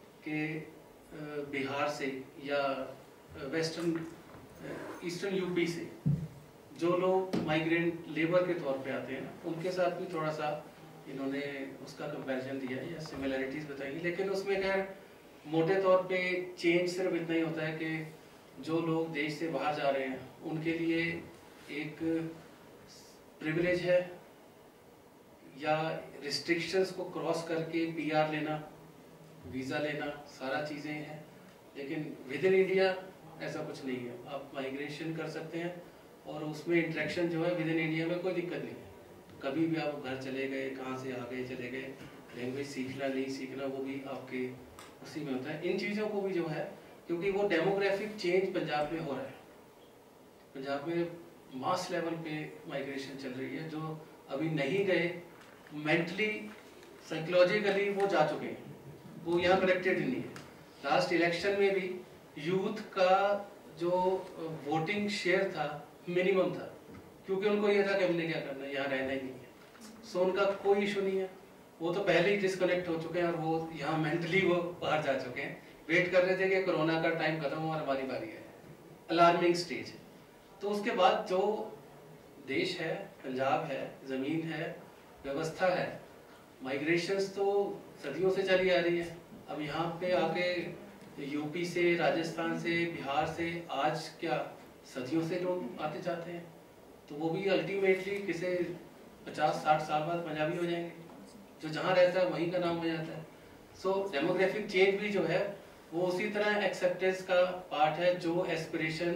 कि बिहार से या वेस्टर्न ईस्टर्न यूपी से जो लोग माइग्रेंट लेबर के तौर पे आते हैं, उनके साथ भी थोड़ा सा इन्होंने उसका कंपैरिजन दिया है या सिमिलरिटीज़ बताई। लेकिन उसमें खैर मोटे तौर पे चेंज सिर्फ इतना ही होता है कि जो लोग देश से बाहर जा रहे हैं उनके लिए एक प्रिविलेज है या रिस्ट्रिक्शंस को क्रॉस करके पीआर लेना, वीज़ा लेना, सारा चीज़ें हैं। लेकिन विद इन इंडिया ऐसा कुछ नहीं है, आप माइग्रेशन कर सकते हैं और उसमें इंटरेक्शन जो है विद इन इंडिया में कोई दिक्कत नहीं है। कभी भी आप घर चले गए, कहाँ से आ गए चले गए, लैंग्वेज सीखना नहीं सीखना वो भी आपके उसी में होता है। इन चीज़ों को भी जो है, क्योंकि वो डेमोग्राफिक चेंज पंजाब में हो रहा है, पंजाब में मास लेवल पे माइग्रेशन चल रही है। जो अभी नहीं गए मेंटली साइकोलॉजिकली वो जा चुके हैं, वो यहाँ कनेक्टेड ही नहीं है। लास्ट इलेक्शन में भी यूथ का जो वोटिंग शेयर था मिनिमम था, क्योंकि उनको ये था कि हमने क्या करना है, यहाँ रहना ही नहीं है। सो उनका कोई इशू नहीं है, वो तो पहले ही डिस्कनेक्ट हो चुके हैं और वो यहाँ मेंटली वो बाहर जा चुके हैं। वेट कर रहे थे कि कोरोना का टाइम खत्म हो और हमारी बारी है। अलार्मिंग स्टेज है। तो उसके बाद जो देश है, पंजाब है, ज़मीन है, व्यवस्था है, माइग्रेशंस तो सदियों से चली आ रही है। अब यहाँ पे आके यूपी से, राजस्थान से, बिहार से, आज क्या सदियों से लोग आते जाते हैं, तो वो भी अल्टीमेटली किसी 50-60 साल बाद पंजाबी हो जाएंगे। जो जहाँ रहता है वहीं का नाम हो जाता है। सो डेमोग्राफिक चेंज भी जो है वो उसी तरह एक्सेप्टेंस का पार्ट है जो एस्पिरेशन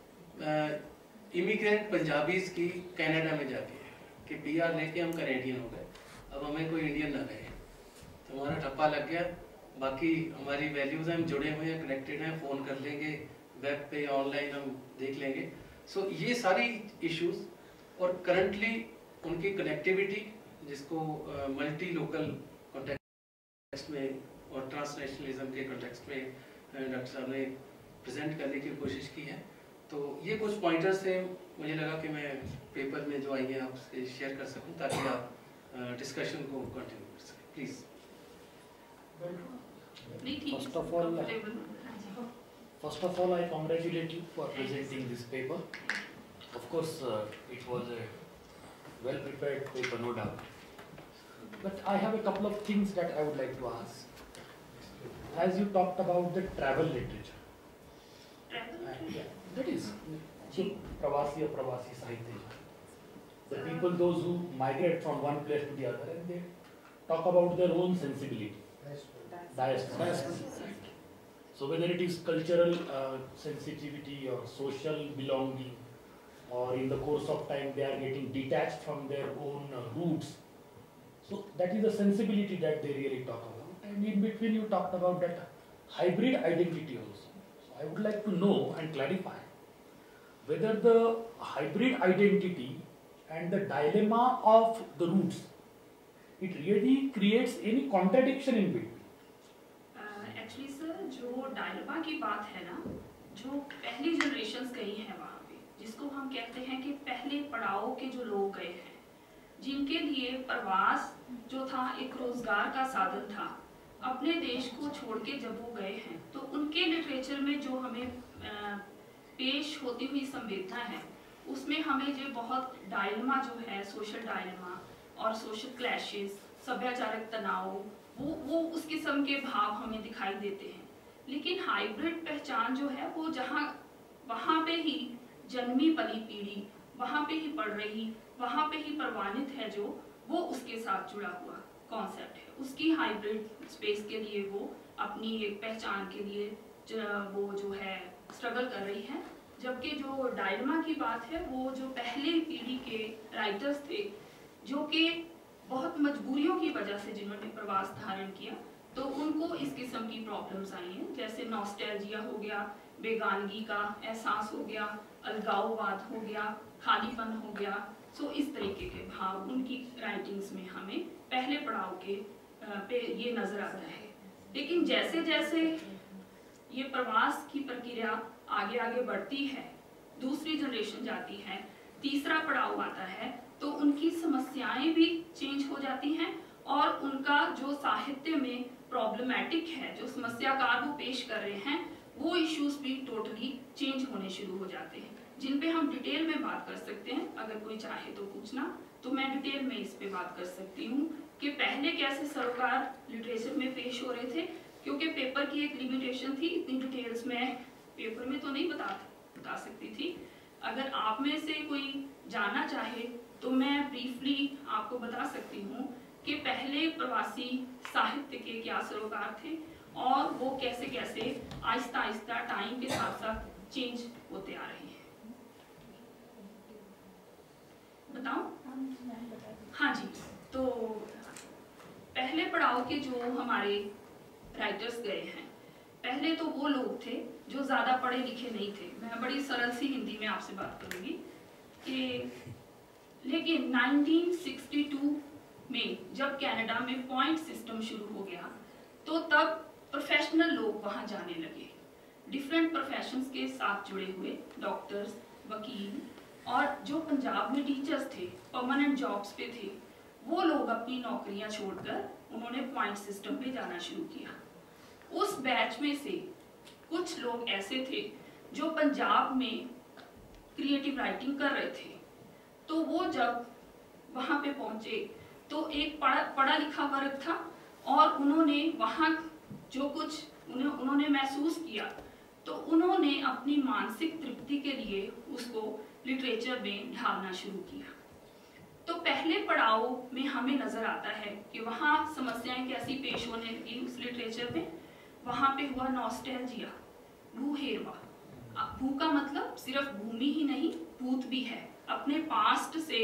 इमिग्रेंट पंजाबीज की कनाडा में जाके है कि पीआर लेके हम कैनेडियन हो गए, अब हमें कोई इंडियन ना रहे, तो हमारा ठप्पा लग गया। बाकी हमारी वैल्यूज़ हैं, हम जुड़े हुए हैं, कनेक्टेड हैं, फ़ोन कर लेंगे, वेब पे ऑनलाइन हम देख लेंगे। सो ये सारी इश्यूज और करंटली उनकी कनेक्टिविटी जिसको मल्टी लोकल कॉन्टेक्स्ट में और ट्रांसनेशनलिज्म के कॉन्टेक्स्ट में डॉक्टर साहब ने प्रेजेंट करने की कोशिश की है। तो ये कुछ पॉइंटर्स से मुझे लगा कि मैं पेपर में जो आई है आपसे शेयर कर सकूं ताकि आप डिस्कशन को कंटिन्यू कर सकें। Please. First of all, I congratulate you for presenting this paper. Of course, it was a well-prepared paper, no doubt. But I have a couple of things that I would like to ask. As you talked about the travel literature, that is, Pravasi or Pravasi Sahitya. The people, those who migrate from one place to the other, and they talk about their own sensibility. Diaspora. So whether it is cultural sensitivity or social belonging or in the course of time they are getting detached from their own roots. So that is the sensibility that they really talk about. And in between you talked about that hybrid identity also. So I would like to know and clarify whether the hybrid identity and the dilemma of the roots, it really creates any contradiction in between. Actually sir जो डायलमा की बात है ना, जो पहली जनरेशन्स गई हैं वहाँ पे, जिसको हम कहते हैं कि पहले पड़ाव के जो लोग गए हैं, जिनके लिए प्रवास जो था एक रोजगार का साधन था, अपने देश को छोड़ के जब वो गए हैं, तो उनके लिटरेचर में जो हमें पेश होती हुई संवेदना है, उसमें हमें जो बहुत डायलमा जो है, सोशल डायलमा और सोशल क्लैशेस, सभ्याचारक तनाव, वो उस किस्म के भाव हमें दिखाई देते हैं। लेकिन हाइब्रिड पहचान जो है वो जहाँ वहाँ पे ही जन्मी पली पीढ़ी, वहाँ पे ही पढ़ रही, वहाँ पे ही प्रवानित है, जो वो उसके साथ जुड़ा हुआ कॉन्सेप्ट है, उसकी हाइब्रिड स्पेस के लिए वो अपनी एक पहचान के लिए वो जो है स्ट्रगल कर रही है। जबकि जो डायलमा की बात है, वो जो पहले पीढ़ी के राइटर्स थे, जो कि बहुत मजबूरियों की वजह से जिन्होंने प्रवास धारण किया, तो उनको इस किस्म की प्रॉब्लम्स आई हैं, जैसे नॉस्टैल्जिया हो गया, बेगानगी का एहसास हो गया, अलगाववाद हो गया, खालीपन हो गया। सो इस तरीके के भाव उनकी राइटिंग्स में हमें पहले पड़ाव के पे ये नजर आता है। लेकिन जैसे जैसे ये प्रवास की प्रक्रिया आगे आगे बढ़ती है, दूसरी जनरेशन जाती है, तीसरा पड़ाव आता है, तो उनकी समस्याएं भी चेंज हो जाती हैं और उनका जो साहित्य में प्रॉब्लमैटिक है, जो समस्याकार वो पेश कर रहे हैं, वो इश्यूज भी टोटली चेंज होने शुरू हो जाते हैं, जिन पे हम डिटेल में बात कर सकते हैं। अगर कोई चाहे तो पूछना, तो मैं डिटेल में इस पे बात कर सकती हूँ कि पहले कैसे सरोकार लिटरेचर में पेश हो रहे थे, क्योंकि पेपर की एक लिमिटेशन थी, इतनी डिटेल्स में पेपर में तो नहीं बता सकती थी। अगर आप में से कोई जानना चाहे तो मैं ब्रीफली आपको बता सकती हूँ कि पहले प्रवासी साहित्य के क्या सरोकार थे और वो कैसे कैसे आहिस्ता आहिस्ता टाइम के साथ साथ चेंज होते आ रहे हैं। बताऊं? हाँ जी, तो पहले पड़ाव के जो हमारे राइटर्स गए हैं, पहले तो वो लोग थे जो ज़्यादा पढ़े लिखे नहीं थे। मैं बड़ी सरल सी हिंदी में आपसे बात करूँगी कि लेकिन 1962 में जब कनाडा में पॉइंट सिस्टम शुरू हो गया, तो तब प्रोफेशनल लोग वहाँ जाने लगे, डिफरेंट प्रोफेशंस के साथ जुड़े हुए डॉक्टर्स, वकील, और जो पंजाब में टीचर्स थे, परमानेंट जॉब्स पे थे, वो लोग अपनी नौकरियां छोड़कर उन्होंने पॉइंट सिस्टम पे जाना शुरू किया। उस बैच में से कुछ लोग ऐसे थे जो पंजाब में क्रिएटिव राइटिंग कर रहे थे, तो वो जब वहाँ पे पहुँचे तो एक पढ़ा लिखा वर्ग था और उन्होंने वहाँ जो कुछ उन्होंने महसूस किया, तो उन्होंने अपनी मानसिक तृप्ति के लिए उसको लिटरेचर में ढालना शुरू किया। तो पहले पड़ाव में हमें नजर आता है कि वहाँ समस्याएं कैसी पेश होने लगी उस लिटरेचर में। वहाँ पे हुआ नॉस्टैल्जिया, भूहेरवा। भू का मतलब सिर्फ भूमि ही नहीं, भूत भी है, अपने पास्ट से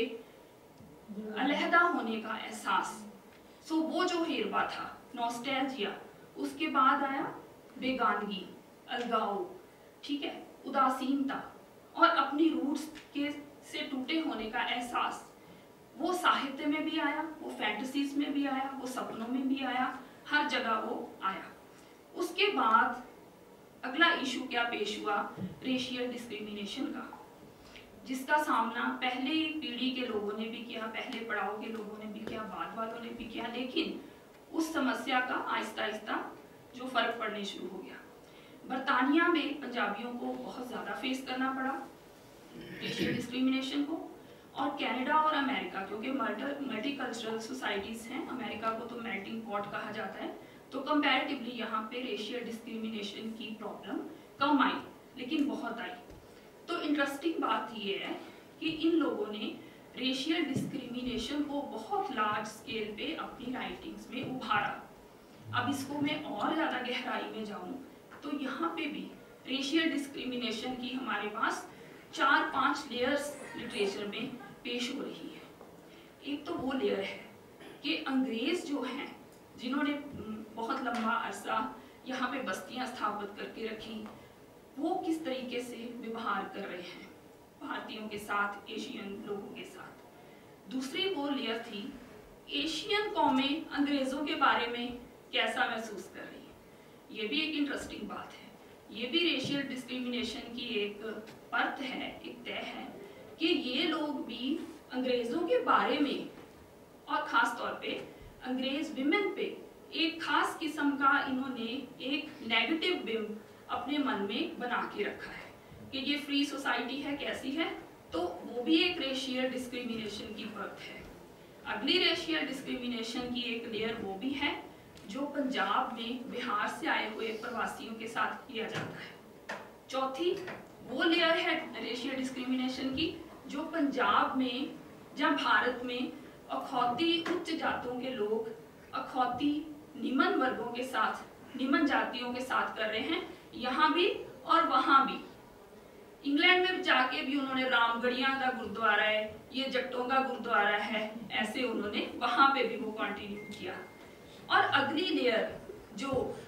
अलहदा होने का एहसास। सो वो जो हेरवा था, नॉस्टैल्जिया, उसके बाद आया बेगानगी, अलगाव, ठीक है, उदासीनता और अपनी रूट्स के से टूटे होने का एहसास। वो साहित्य में भी आया, वो फैंटेसीज में भी आया, वो सपनों में भी आया, हर जगह वो आया। उसके बाद अगला इशू क्या पेश हुआ, रेशियल डिस्क्रिमिनेशन का, जिसका सामना पहले पीढ़ी के लोगों ने भी किया, पहले पड़ाव के लोगों ने भी किया, बाद वालों ने भी किया, लेकिन उस समस्या का आहिस्ता आहिस्ता जो फर्क पड़ने शुरू हो गया। बरतानिया में पंजाबियों को बहुत ज़्यादा फेस करना पड़ा रेशियल डिस्क्रिमिनेशन को, और कनाडा और अमेरिका, क्योंकि मल्टीकल्चरल सोसाइटीज़ हैं, अमेरिका को तो मेल्टिंग पॉट कहा जाता है, तो कंपैरेटिवली यहाँ पे रेशियल डिस्क्रिमिनेशन की प्रॉब्लम कम आई, लेकिन बहुत आई। तो इंटरेस्टिंग बात ये है कि इन लोगों ने रेशियल डिस्क्रिमिनेशन को बहुत लार्ज स्केल पे अपनी राइटिंग्स में उभारा। अब इसको मैं और ज़्यादा गहराई में जाऊँ तो यहाँ पे भी रेशियल डिस्क्रिमिनेशन की हमारे पास 4-5 लेयर्स लिटरेचर में पेश हो रही है। एक तो वो लेयर है कि अंग्रेज जो हैं, जिन्होंने बहुत लंबा अरसा यहाँ पे बस्तियाँ स्थापित करके रखी, वो किस तरीके से व्यवहार कर रहे हैं भारतीयों के साथ, एशियन लोगों के साथ। दूसरी वो लेयर थी, एशियन कौमें अंग्रेजों के बारे में कैसा महसूस कर रही है। ये भी एक इंटरेस्टिंग बात है, ये भी रेशियल डिस्क्रिमिनेशन की एक परत है, एक तय है कि ये लोग भी अंग्रेजों के बारे में और खास तौर पे अंग्रेज विमेन पे एक खास किस्म का इन्होंने एक नेगेटिव बिंब अपने मन में बना के रखा है कि ये फ्री सोसाइटी है, कैसी है। तो वो भी एक रेशियल डिस्क्रिमिनेशन की परत है। अगली रेशियल डिस्क्रिमिनेशन की एक लेयर वो भी है जो पंजाब में बिहार से आए हुए प्रवासियों के साथ किया जाता है। चौथी वो लेयर है रेशियल डिस्क्रिमिनेशन की जो पंजाब में या भारत में अखौती उच्च जातों के लोग अखौती निम्न वर्गों के साथ, निम्न जातियों के साथ कर रहे हैं, यहाँ भी और वहाँ भी। इंग्लैंड में जाके भी उन्होंने रामगढ़िया का गुरुद्वारा है, ये जट्टों का गुरुद्वारा है, ऐसे उन्होंने वहाँ पे भी वो कंटिन्यू किया। और अगली लेयर जो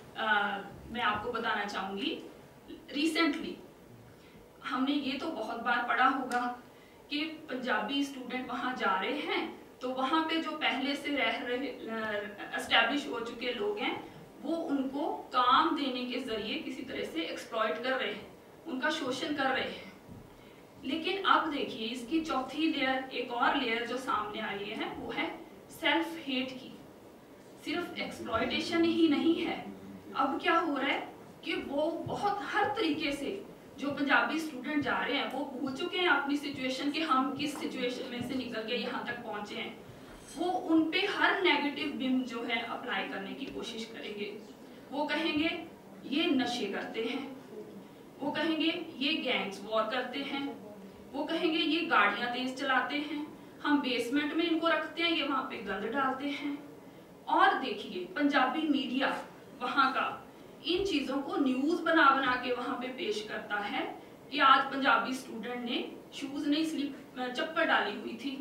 मैं आपको बताना चाहूँगी, रिसेंटली हमने ये तो बहुत बार पढ़ा होगा कि पंजाबी स्टूडेंट वहाँ जा रहे हैं तो वहाँ पे जो पहले से रह रहे एस्टैब्लिश हो चुके लोग हैं वो उनको काम देने के जरिए किसी तरह से एक्सप्लॉइट कर रहे हैं, उनका शोषण कर रहे हैं। लेकिन अब देखिए इसकी चौथी लेयर, एक और लेयर जो सामने आई है वो है सेल्फ हेट की। सिर्फ एक्सप्लॉइटेशन ही नहीं है, अब क्या हो रहा है कि वो बहुत हर तरीके से जो पंजाबी स्टूडेंट जा रहे हैं वो भूल चुके हैं अपनी सिचुएशन कि हम किस सिचुएशन में से निकल के यहाँ तक पहुँचे हैं। वो उन पे हर नेगेटिव बिंब जो है अप्लाई करने की कोशिश करेंगे। वो कहेंगे ये नशे करते हैं, वो कहेंगे ये गैंग्स वॉर करते हैं, वो कहेंगे ये गाड़ियाँ तेज चलाते हैं, हम बेसमेंट में इनको रखते हैं, ये वहाँ पे गंद डालते हैं। और देखिए पंजाबी मीडिया वहाँ का इन चीजों को न्यूज बना बना के वहां पे पेश करता है कि आज पंजाबी स्टूडेंट ने शूज नहीं स्लिप चप्पल डाली हुई थी।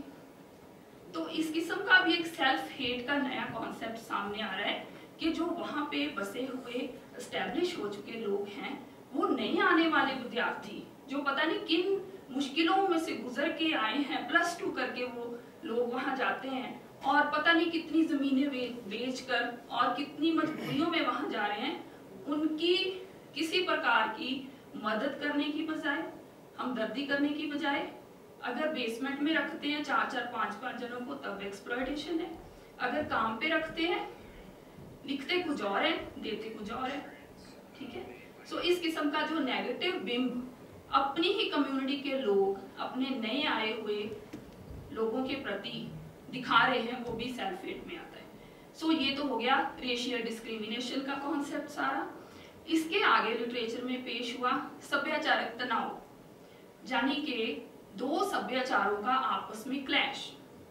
तो इस किस्म का भी एक सेल्फ हेट का नया कॉन्सेप्ट सामने आ रहा है कि जो वहां पे बसे हुए एस्टेब्लिश हो चुके लोग हैं वो नए आने वाले विद्यार्थी जो पता नहीं किन मुश्किलों में से गुजर के आए हैं, +2 करके वो लोग वहां जाते हैं और पता नहीं कितनी जमीनें बेचकर और कितनी मजबूरियों में वहां जा रहे हैं, उनकी किसी प्रकार की मदद करने की बजाय, हमदर्दी करने की बजाय अगर बेसमेंट में रखते हैं 4-4, 5-5 जनों को तब एक्सप्लॉयटेशन है। अगर काम पे रखते हैं, लिखते कुछ और है, देते कुछ और है। ठीक है, सो इस किस्म का जो नेगेटिव बिंब अपनी ही कम्युनिटी के लोग अपने नए आए हुए लोगों के प्रति दिखा रहे हैं वो भी सेल्फ हेट में आता है। सो ये तो हो गया रेशियल डिस्क्रिमिनेशन का कॉन्सेप्ट सारा। इसके आगे लिटरेचर में पेश हुआ सभ्याचारक तनाव, यानी कि दो सभ्याचारों का आपस में क्लैश।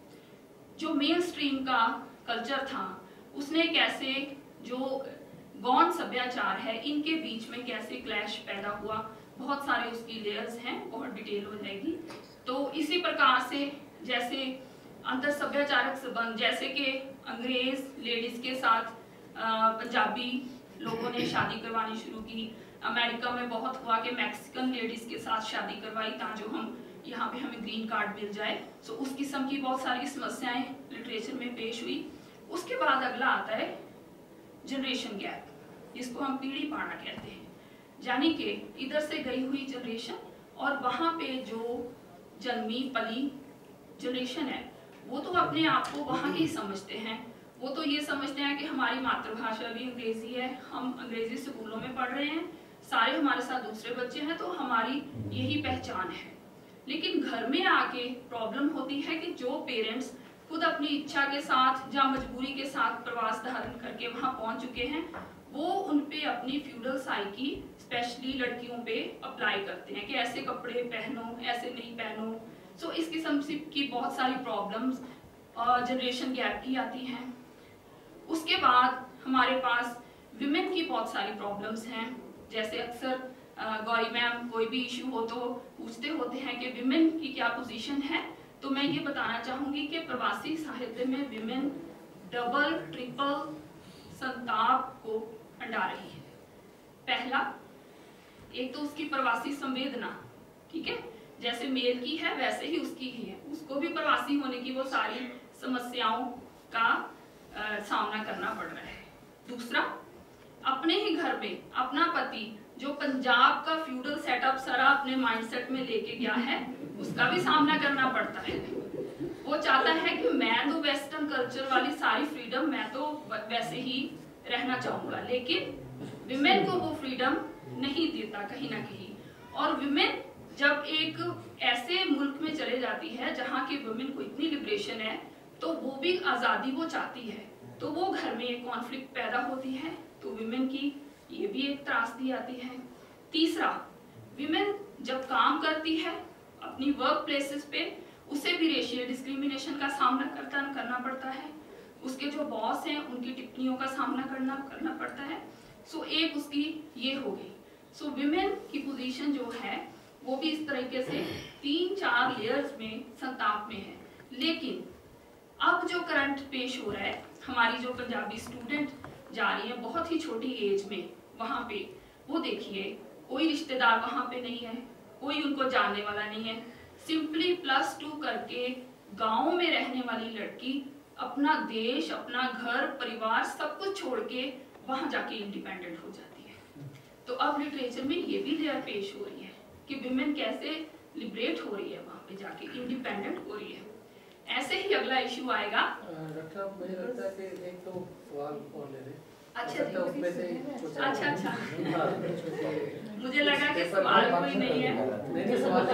जो मेन स्ट्रीम का कल्चर था उसने कैसे, जो गौण सभ्याचार है इनके बीच में कैसे क्लैश पैदा हुआ, बहुत सारे उसकी लेयर्स हैं, बहुत डिटेल हो जाएगी। तो इसी प्रकार से जैसे अंतर सभ्याचारक संबंध, जैसे कि अंग्रेज लेडीज के साथ पंजाबी लोगों ने शादी करवानी शुरू की। अमेरिका में बहुत हुआ कि मैक्सिकन लेडीज के साथ शादी करवाई ताकि हम यहाँ पे हमें ग्रीन कार्ड मिल जाए। सो उस किस्म की बहुत सारी समस्याएं लिटरेचर में पेश हुई। उसके बाद अगला आता है जनरेशन गैप, जिसको हम पीढ़ी पाड़ा कहते हैं, यानी कि इधर से गई हुई जनरेशन और वहाँ पे जो जन्मी पली जनरेशन है वो तो अपने आप को वहाँ के ही समझते हैं। वो तो ये समझते हैं कि हमारी मातृभाषा भी अंग्रेजी है, हम अंग्रेजी स्कूलों में पढ़ रहे हैं, सारे हमारे साथ दूसरे बच्चे हैं तो हमारी यही पहचान है। लेकिन घर में आके प्रॉब्लम होती है कि जो पेरेंट्स खुद अपनी इच्छा के साथ या मजबूरी के साथ प्रवास धारण करके वहाँ पहुँच चुके हैं वो उन पे अपनी फ्यूडल साइकी स्पेशली लड़कियों पे अप्लाई करते हैं कि ऐसे कपड़े पहनो, ऐसे नहीं पहनो। सो इस किस्म की बहुत सारी प्रॉब्लम्स जनरेशन गैप की आती हैं। उसके बाद हमारे पास विमेन की बहुत सारी प्रॉब्लम्स हैं, जैसे अक्सर गौरी मैम कोई भी इशू हो तो पूछते होते हैं कि विमेन की क्या पोजीशन है, तो मैं ये बताना चाहूंगी कि प्रवासी साहित्य में विमेन डबल ट्रिपल संताप को अंडा रही है। पहला, एक तो उसकी प्रवासी संवेदना, ठीक है, जैसे मेल की है वैसे ही उसकी ही है, उसको भी प्रवासी होने की वो सारी समस्याओं का सामना करना पड़ रहा है। दूसरा, अपने ही घर में अपना पति जो पंजाब का फ्यूडल सेटअप सारा अपने माइंडसेट में लेके गया है, उसका भी सामना करना पड़ता है। वो चाहता है कि मैं तो वेस्टर्न कल्चर वाली सारी फ्रीडम, मैं तो वैसे ही रहना चाहूंगा, लेकिन विमेन को वो फ्रीडम नहीं देता कहीं ना कहीं। और विमेन जब एक ऐसे मुल्क में चले जाती है जहाँ की वुमेन को इतनी लिबरेशन है, तो वो भी आज़ादी वो चाहती है, तो वो घर में एक कॉन्फ्लिक्ट पैदा होती है, तो विमेन की ये भी एक त्रासदी आती है। तीसरा, विमेन जब काम करती है अपनी वर्क प्लेसेस पे, उसे भी रेशियल डिस्क्रिमिनेशन का सामना करना पड़ता है, उसके जो बॉस हैं उनकी टिप्पणियों का सामना करना पड़ता है। सो एक उसकी ये हो गई। सो विमेन की पोजीशन जो है वो भी इस तरीके से 3-4 लेयर्स में संताप में है। लेकिन अब जो करंट पेश हो रहा है, हमारी जो पंजाबी स्टूडेंट जा रही है बहुत ही छोटी एज में वहाँ पे, वो देखिए कोई रिश्तेदार वहाँ पे नहीं है, कोई उनको जानने वाला नहीं है, सिंपली +2 करके गाँव में रहने वाली लड़की अपना देश, अपना घर, परिवार सब कुछ छोड़ के वहाँ जाके इंडिपेंडेंट हो जाती है। तो अब लिटरेचर में ये भी लेयर पेश हो रही है कि विमेन कैसे लिबरेट हो रही है, वहाँ पे जाके इंडिपेंडेंट हो रही है। ऐसे ही अगला इशू आएगा। डॉक्टर साहब, मुझे लगता है कि एक तो सवाल और ले लें। अच्छा उसमें से अच्छा मुझे लगा कि सवाल कोई नहीं है। नहीं, सवाल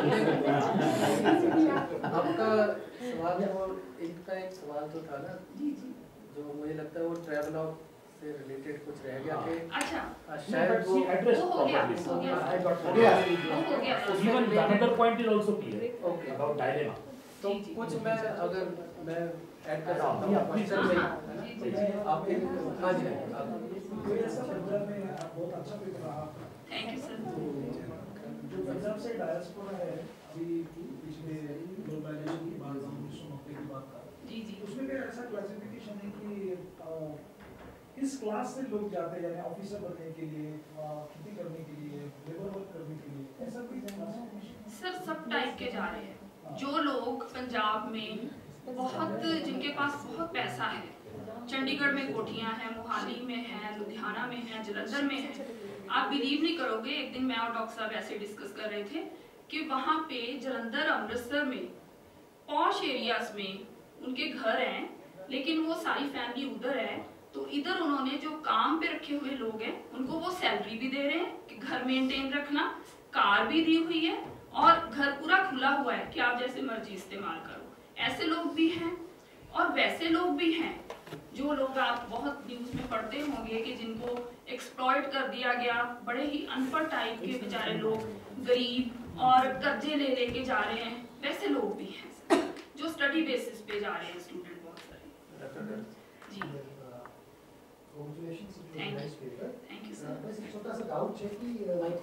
आपका सवाल है, वो इनका एक सवाल तो था ना जो मुझे लगता है वो ट्रैवलॉग से रिलेटेड कुछ रह गया कि अच्छा शायद वो addressed हो गया, properly. हो गया। I got हो गया। Even another point is also clear Okay. about dilemma. तो जी। कुछ मैं अगर मैं ऐड कर सकता हूँ हाँ, क्वेश्चन में आपके हाँ जी बहुत अच्छा पेपर रहा। Thank you sir. जो पंजाब से डायस्पोरा है, अभी पिछले ग्लोबलाइजेशन की बात, हम 1990 की बात कर, जी जी उसमें भी ऐसा क्लासिफिकेशन है कि किस क्लास से लोग जाते हैं, यानी ऑफिसर बनने के लिए, खेती करने के लिए, लेबर वर्क करने के लिए, ऐसा कोई क्लासिफिकेशन? सर सब टाइप के जा रहे हैं। जो लोग पंजाब में बहुत, जिनके पास बहुत पैसा है, चंडीगढ़ में कोठियां हैं, मोहाली में है, लुधियाना में है, जलंधर में है, आप बिलीव नहीं करोगे, एक दिन मैं और डॉक्टर साहब ऐसे डिस्कस कर रहे थे कि वहाँ पे जलंधर, अमृतसर में पॉश एरियाज में उनके घर हैं, लेकिन वो सारी फैमिली उधर है, तो इधर उन्होंने जो काम पे रखे हुए लोग हैं उनको वो सैलरी भी दे रहे हैं कि घर मेंटेन रखना, कार भी दी हुई है और घर पूरा खुला हुआ है कि आप जैसे मर्जी इस्तेमाल करो। ऐसे लोग भी हैं और वैसे लोग भी हैं, जो लोग आप बहुत न्यूज़ में पढ़ते होंगे कि जिनको एक्सप्लॉइट कर दिया गया, बड़े ही अनपढ़ टाइप के बेचारे लोग, गरीब और कर्जे ले लेके जा रहे हैं, वैसे लोग भी हैं जो स्टडी बेसिस पे जा रहे हैं स्टूडेंट बहुत सारे। जी थैंक यू सर। बस एक छोटा सा डाउट है कि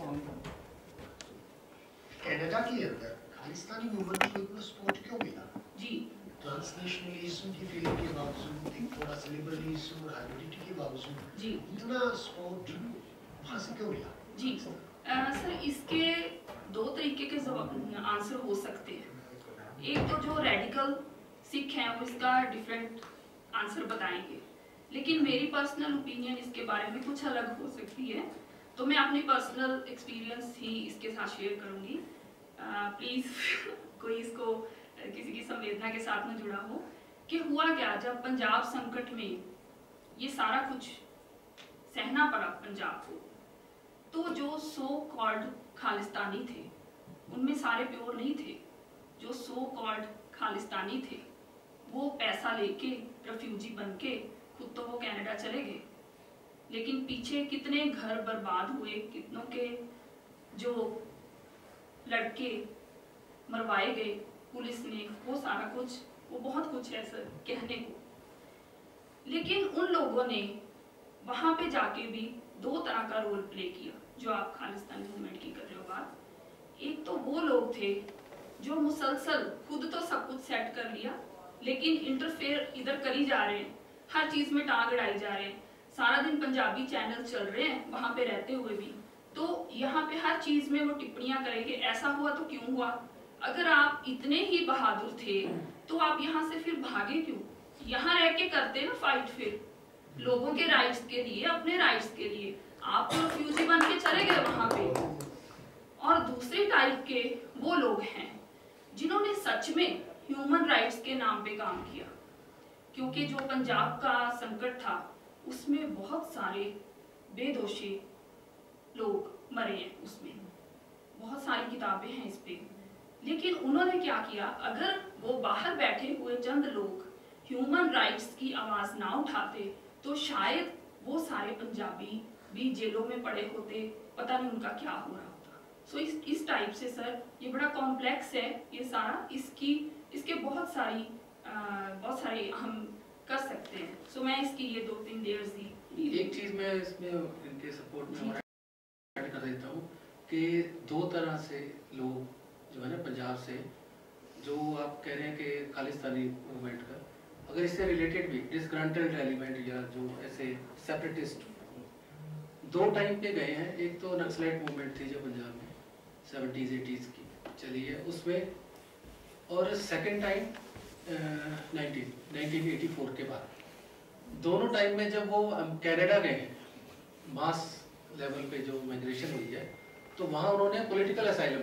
कनाडा के अंदर खालिस्तानी मूवमेंट को इतना सपोर्ट क्यों मिला? जी ट्रांसनेशनलिज्म की फीलिंग के बावजूद, एक थोड़ा सा लिबरलिज्म और हाइब्रिडिटी के बावजूद जी इतना सपोर्ट वहाँ से क्यों मिला? जी सर, इसके 2 तरीके के आंसर हो सकते हैं। एक तो जो रेडिकल सिख हैं वो इसका डिफरेंट आंसर बताएंगे, लेकिन मेरी पर्सनल ओपिनियन इसके बारे में कुछ अलग हो सकती है, तो मैं अपनी पर्सनल एक्सपीरियंस ही इसके साथ शेयर करूंगी। प्लीज़ कोई इसको किसी की संवेदना के साथ में जुड़ा हो कि हुआ क्या जब पंजाब संकट में ये सारा कुछ सहना पड़ा पंजाब को, तो जो सो कॉल्ड खालिस्तानी थे उनमें सारे प्योर नहीं थे। जो सो कॉल्ड खालिस्तानी थे वो पैसा लेके रेफ्यूजी बन के खुद तो वो कनाडा चले गए, लेकिन पीछे कितने घर बर्बाद हुए, कितनों के जो लड़के मरवाए गए पुलिस ने, वो सारा कुछ, वो बहुत कुछ है सर कहने को। लेकिन उन लोगों ने वहाँ पे जाके भी 2 तरह का रोल प्ले किया। जो आप खालिस्तानी मूवमेंट की कर रहे हो बात, एक तो वो लोग थे जो मुसलसल खुद तो सब कुछ सेट कर लिया, लेकिन इंटरफेयर इधर करी जा रहे हैं, हर चीज में टांग अड़ाई जा रहे हैं, सारा दिन पंजाबी चैनल चल रहे हैं वहां पे रहते हुए भी, तो यहाँ पे हर चीज में वो टिप्पणियां करेंगे, ऐसा हुआ तो क्यों हुआ। अगर आप इतने ही बहादुर थे तो आप यहाँ से फिर भागे क्यों, यहाँ रह के करते ना फाइट, फिर लोगों के राइट्स के लिए, अपने राइट्स के लिए। आप तो रिफ्यूजी बन के चले गए वहां पे। और दूसरे टाइप के वो लोग हैं जिन्होंने सच में ह्यूमन राइट्स के नाम पे काम किया, क्योंकि जो पंजाब का संकट था उसमें बहुत सारे बेदोषी लोग मरे हैं, उसमें बहुत सारी किताबें हैं इस पे। लेकिन उन्होंने क्या किया, अगर वो बाहर बैठे हुए चंद लोग ह्यूमन राइट्स की आवाज ना उठाते तो शायद वो सारे पंजाबी भी जेलों में पड़े होते, पता नहीं उनका क्या हो रहा होता। सो इस टाइप से सर ये बड़ा कॉम्प्लेक्स है ये सारा, इसके बहुत सारे हम कर सकते हैं। सो मैं इसकी ये 2-3 लेयर्स दी। एक चीज मैं इसमें इनके सपोर्ट में ऐड कर देता हूँ कि 2 तरह से लोग जो है ना पंजाब से, जो आप कह रहे हैं कि खालिस्तानी मूवमेंट का, अगर इससे रिलेटेड भी डिसग्रंटल्ड एलिमेंट या जो ऐसे सेपरेटिस्ट 2 टाइम पे गए हैं। एक तो नक्सलाइट मूवमेंट थी जो पंजाब में 70s 80s की चली है उसमें, और सेकंड टाइम 1984 के बाद। दोनों टाइम में जब वो कनाडा गए हैं, मास लेवल पे जो माइग्रेशन हुई है, तो वहाँ उन्होंने पॉलिटिकल असाइलम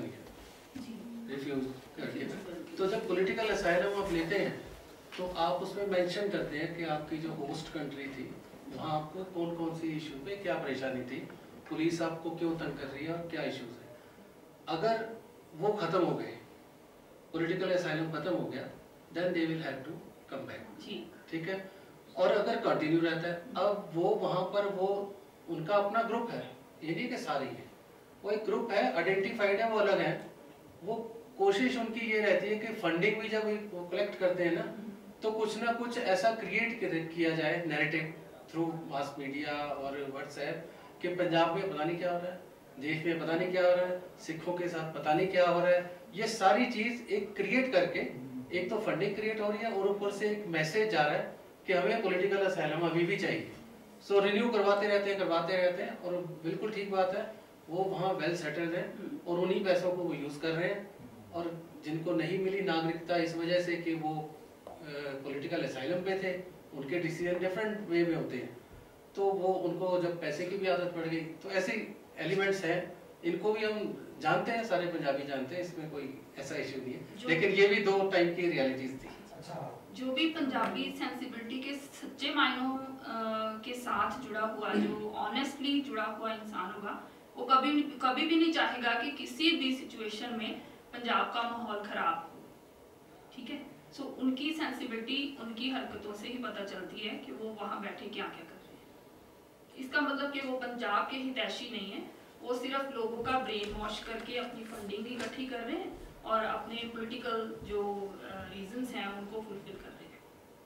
लिया रिफ्यूज करके। तो जब पॉलिटिकल असाइलम आप लेते हैं तो आप उसमें मेंशन करते हैं कि आपकी जो होस्ट कंट्री थी वहाँ आपको कौन कौन सी इशू पे क्या परेशानी थी, पुलिस आपको क्यों तंग कर रही है और क्या इश्यूज है। अगर वो खत्म हो गए, पॉलिटिकल असाइलम खत्म हो गया, then they will have to come back, ठीक है। और अगर कंटिन्यू रहता है, अब वो वहाँ पर वो उनका अपना ग्रुप है, ये नहीं कि सारे हैं, वो एक ग्रुप है, आइडेंटिफाइड है, वो अलग है। वो कोशिश उनकी ये रहती है कि फंडिंग भी जब वो कलेक्ट करते हैं ना, तो कुछ ना कुछ ऐसा क्रिएट किया जाए नैरेटिव थ्रू मास मीडिया और व्हाट्सएप कि पंजाब में पता नहीं क्या हो रहा है, देश में पता नहीं क्या हो रहा है, सिखों के साथ पता नहीं क्या हो रहा है। ये सारी चीज एक क्रिएट करके, एक तो फंडिंग क्रिएट हो रही है और ऊपर से एक मैसेज जा रहा है कि हमें पॉलिटिकल असाइलम अभी भी चाहिए। सो रिन्यू करवाते रहते हैं और बिल्कुल ठीक बात है, वो वहाँ वेल सेटल्ड है और उन्हीं पैसों को वो यूज कर रहे हैं। और जिनको नहीं मिली नागरिकता इस वजह से कि वो पॉलिटिकल असाइलम पे थे, उनके डिसीजन डिफरेंट वे में होते हैं, तो वो उनको जब पैसे की भी आदत पड़ गई, तो ऐसे एलिमेंट्स हैं, इनको भी हम जानते हैं, सारे पंजाबी जानते हैं, इसमें कोई ऐसा इश्यू नहीं है। लेकिन ये भी 2 टाइप की रियलिटीज थी। जो भी पंजाबी सेंसिबिलिटी के सच्चे मायनों के साथ जुड़ा हुआ, जो ऑनेस्टली जुड़ा हुआ इंसान होगा, वो कभी भी नहीं चाहेगा कि किसी भी सिचुएशन में पंजाब का माहौल खराब हो, ठीक है। सो उनकी सेंसिबिलिटी उनकी हरकतों से ही पता चलती है कि वो वहाँ बैठे क्या क्या कर रहे हैं। इसका मतलब कि वो पंजाब के हितैषी नहीं है, वो सिर्फ लोगों का ब्रेन वॉश करके अपनी फंडिंग इकट्ठी कर रहे हैं और अपने पॉलिटिकल जो रीजंस हैं उनको फुलफिल कर रहे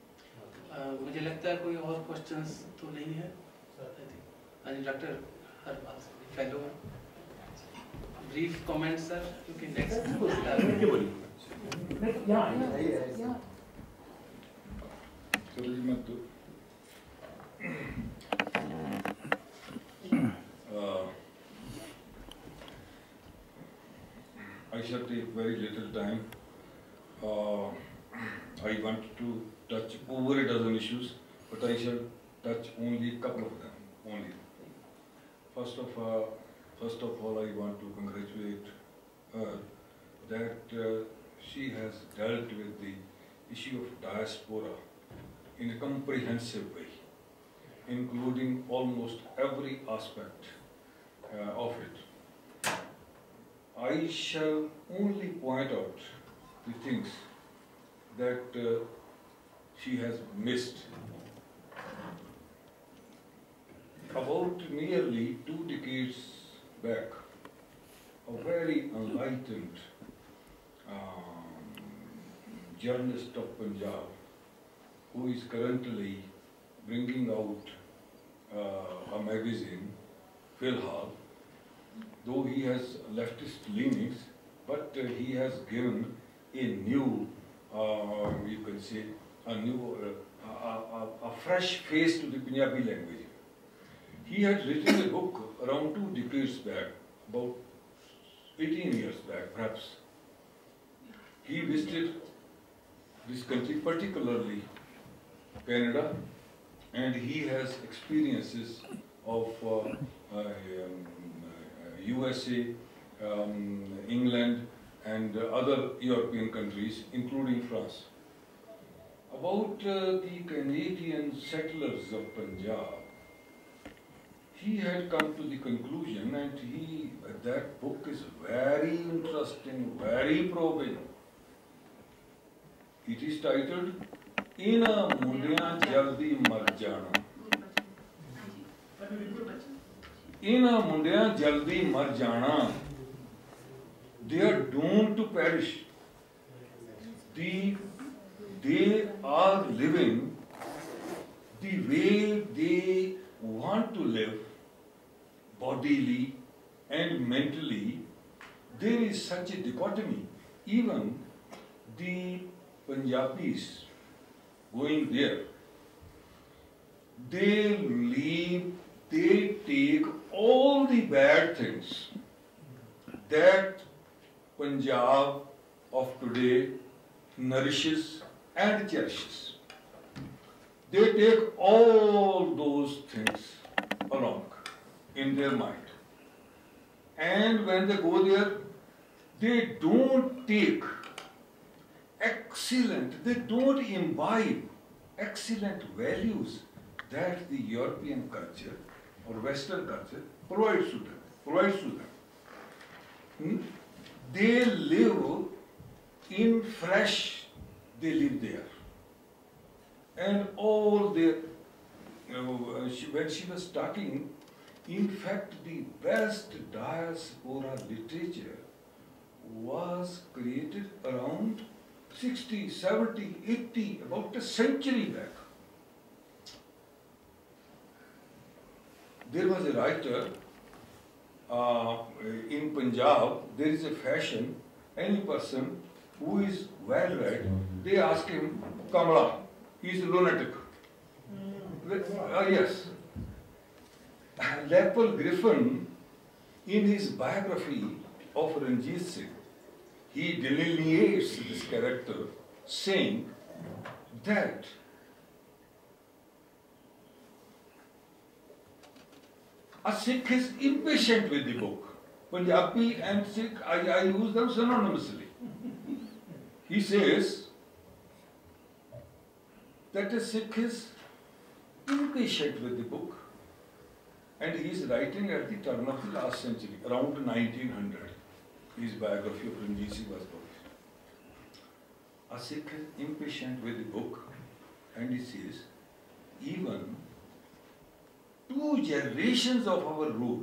हैं। मुझे लगता है कोई और क्वेश्चंस तो नहीं है। Doctor Harpal fellow, brief comment sir, क्योंकि next I shall take very little time. I want to touch over a dozen issues, but I shall touch only a couple of them only. First of all, I want to congratulate her that she has dealt with the issue of diaspora in a comprehensive way, including almost every aspect of it. I shall only point out the things that she has missed. About nearly 2 decades back, a very enlightened journalist of Punjab, who is currently bringing out a magazine, Filhal, though he has leftist leanings, but he has given a new, you can say, a new, a fresh face to the Punjabi language. He had written a book around 2 decades back, about 18 years back perhaps. He visited this country, particularly Canada, and he has experiences of USA, England, and other European countries, including France. About the Canadian settlers of Punjab, he had come to the conclusion, and that book is very interesting, very probing. It is titled "Ina Mundiyan Jaldi Mar Jana." Ina Mundiyan Jaldi Mar Jana. They are doomed to perish. They are living the way they want to live, bodily and mentally. There is such a dichotomy. Even the Punjabis going there, they take all the bad things that Punjab of today nourishes and cherishes. They take all those things along in their mind. And when they go there, they don't take they don't imbibe excellent values that the European culture or Western culture provides to them. They live in flesh, they live there. And all their, when she was talking, in fact, the best diaspora literature was created around 60, 70, 80, about a century back. There was a writer in Punjab, there is a fashion, any person who is well read, they ask him, Kamala, he is a lunatic. Yes. Lepel Griffin, in his biography of Ranjit Singh, he delineates this character, saying that a Sikh is impatient with the book. Punjabi and Sikh, I use them synonymously. He says that a Sikh is impatient with the book, and he is writing at the turn of the last century, around 1900. His biography of Ranjit Singh was published. A Sikh is impatient with the book, and he says, even 2 generations of our rule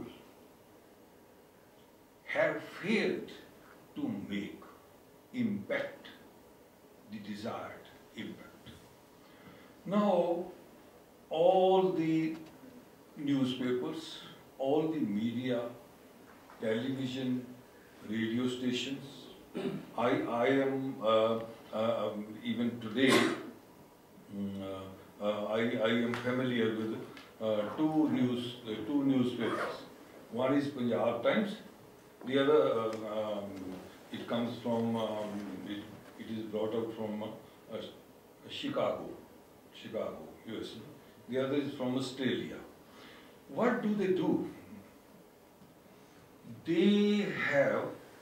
have failed to make impact, the desired impact. Now, all the newspapers, all the media, television, radio stations, I am even today, I am familiar with two newspapers. One is Punjab Times, the other it comes from it is brought out from Chicago, USA. The other is from Australia. What do? They have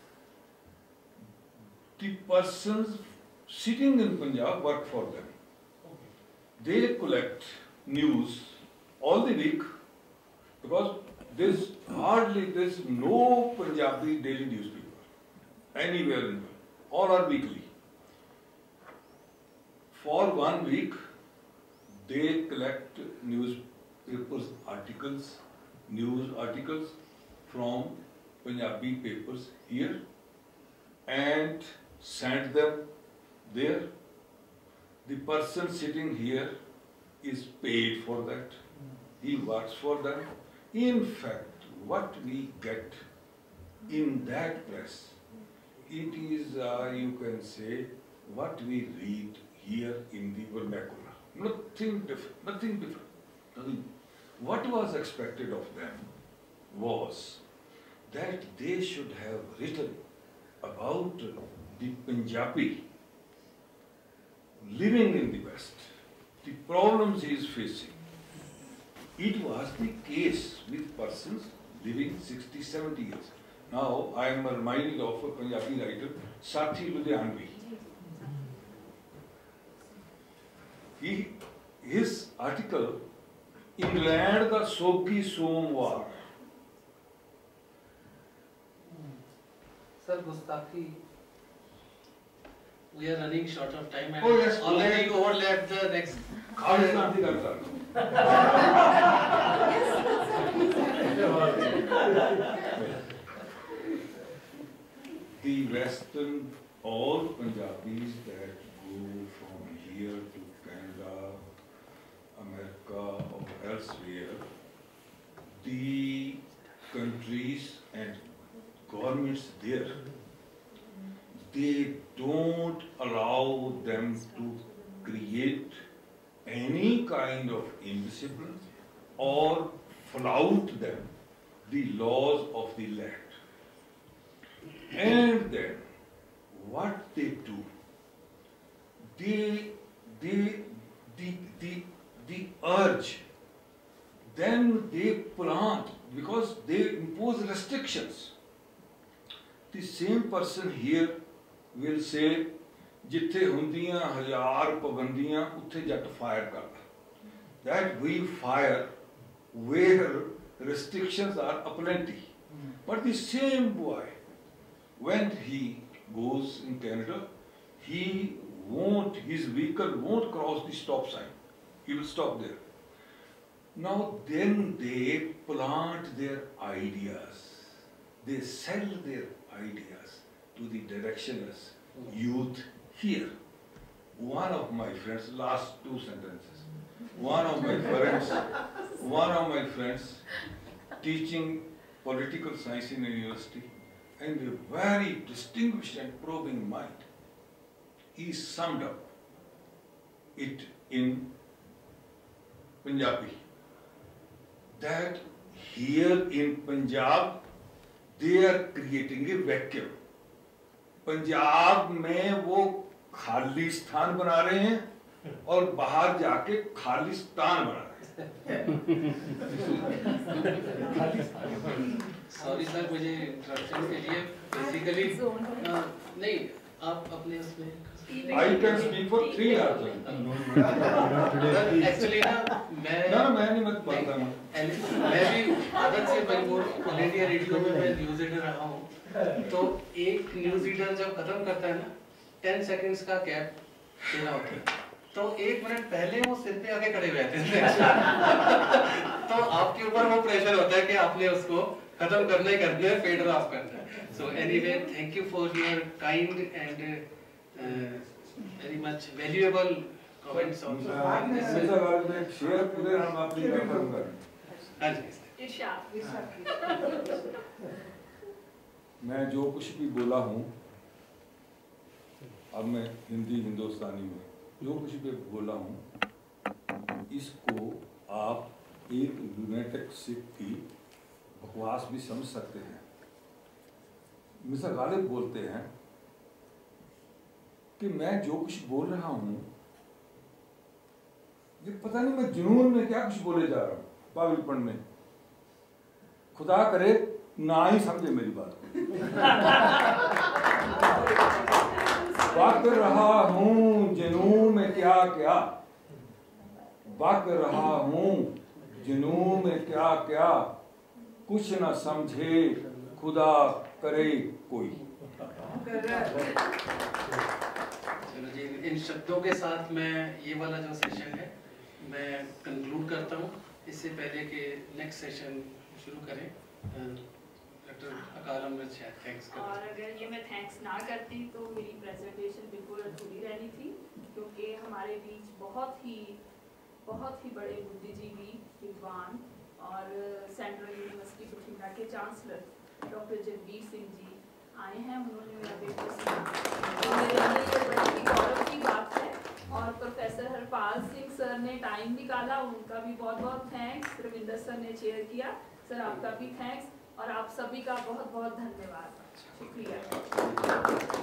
the persons sitting in Punjab work for them. They collect news all the week, because there's no Punjabi daily newspaper anywhere in the world. All are weekly. For 1 week, they collect newspapers articles, news articles from Punjabi papers here and send them there. The person sitting here is paid for that. He works for them. In fact, what we get in that press, it is, you can say, what we read here in the vernacular. Nothing different, nothing different. Nothing. What was expected of them was that they should have written about the Punjabi living in the West, the problems he is facing. It was the case with persons living 60, 70 years. Now I am reminded of a Punjabi writer, Sathi Ludhianvi. His article, England the Soki Somwar. Sir, Gustaki, we are running short of time and Oh, yes, already overlapped the next. Khalistan की गल कर रहा The Western, all Punjabis that go from here to Canada, America or elsewhere, the countries and governments there, they don't allow them to create any kind of indiscipline or flout them, the laws of the land. And then, what they do, the urge, then they plant, because they impose restrictions. The same person here will say, जिथे हुंदियां हजार पाबंदियां उत्थे जट फायर करदा. That we fire where restrictions are aplenty. But the same boy, when he goes in Canada, his vehicle won't cross the stop sign. He will stop there. Now then they plant their ideas. They sell their ideas to the directionless youth here. One of my friends, last two sentences, one of my friends teaching political science in a university, and a very distinguished and probing mind, he summed up it in Punjabi, that here in Punjab, they are creating a vacuum. Punjab में वो खाली स्थान बना रहे हैं और बाहर जाके खालिस्तान बना रहे हैं. सॉरी सर, मुझे इंटरप्शन के लिए बेसिकली नहीं, आप अपने उसमें I can speak for 3 hours. Actually ना मैं नहीं मत पाता हूँ. मैं भी आदत से मजबूर, ऑल इंडिया रेडियो में मैं न्यूज रीडर रहा हूँ. तो एक न्यूज रीडर जब खत्म करता है ना, 10 सेकंड्स का गैप देना होता है. तो 1 मिनट पहले वो सिर पे आके खड़े हुए थे. तो आपके ऊपर वो प्रेशर होता है कि आपने उसको खत्म करना ही करना है, फेड ऑफ करना है. So anyway, thank you for your kind and very much valuable comments on share पूरे हम अपनी खत्म करें. हाँ जी. मैं जो कुछ भी बोला हूँ, अब मैं हिंदी हिंदुस्तानी में जो कुछ भी बोला हूँ, इसको आप एक लुनेटिक सिख की बकवास भी समझ सकते हैं. मिस्टर गालिब बोलते हैं कि मैं जो कुछ बोल रहा हूँ, ये पता नहीं मैं जुनून में क्या कुछ बोले जा रहा हूँ, पागलपन में. खुदा करे ना ही समझे मेरी बात. बक रहा हूँ जुनून में क्या क्या, बक रहा हूँ जुनून में क्या क्या, कुछ ना समझे खुदा करे कोई. चलो जी, इन शब्दों के साथ मैं ये वाला जो सेशन है मैं कंक्लूड करता हूँ. इससे पहले कि नेक्स्ट सेशन शुरू करें, डॉक्टर अकाल अमृत शायद थैंक्स करें. और अगर ये मैं थैंक्स ना करती तो मेरी प्रेजेंटेशन बिल्कुल अधूरी रहनी थी, क्योंकि हमारे बीच बहुत ही बड़े बुद्धिजीवी, विद्वान और सेंट्रल यूनिवर्सिटी बठिंडा के चांसलर डॉक्टर जगबीर सिंह जी आए हैं, उन्होंने मेरा पेपर सुना और मेरे लिए ये बड़ी ही गौरव की बात है। और प्रोफेसर हरपाल सिंह सर ने टाइम निकाला, उनका भी बहुत बहुत थैंक्स। रविंदर सर ने चेयर किया, सर आपका भी थैंक्स और आप सभी का बहुत बहुत धन्यवाद, शुक्रिया।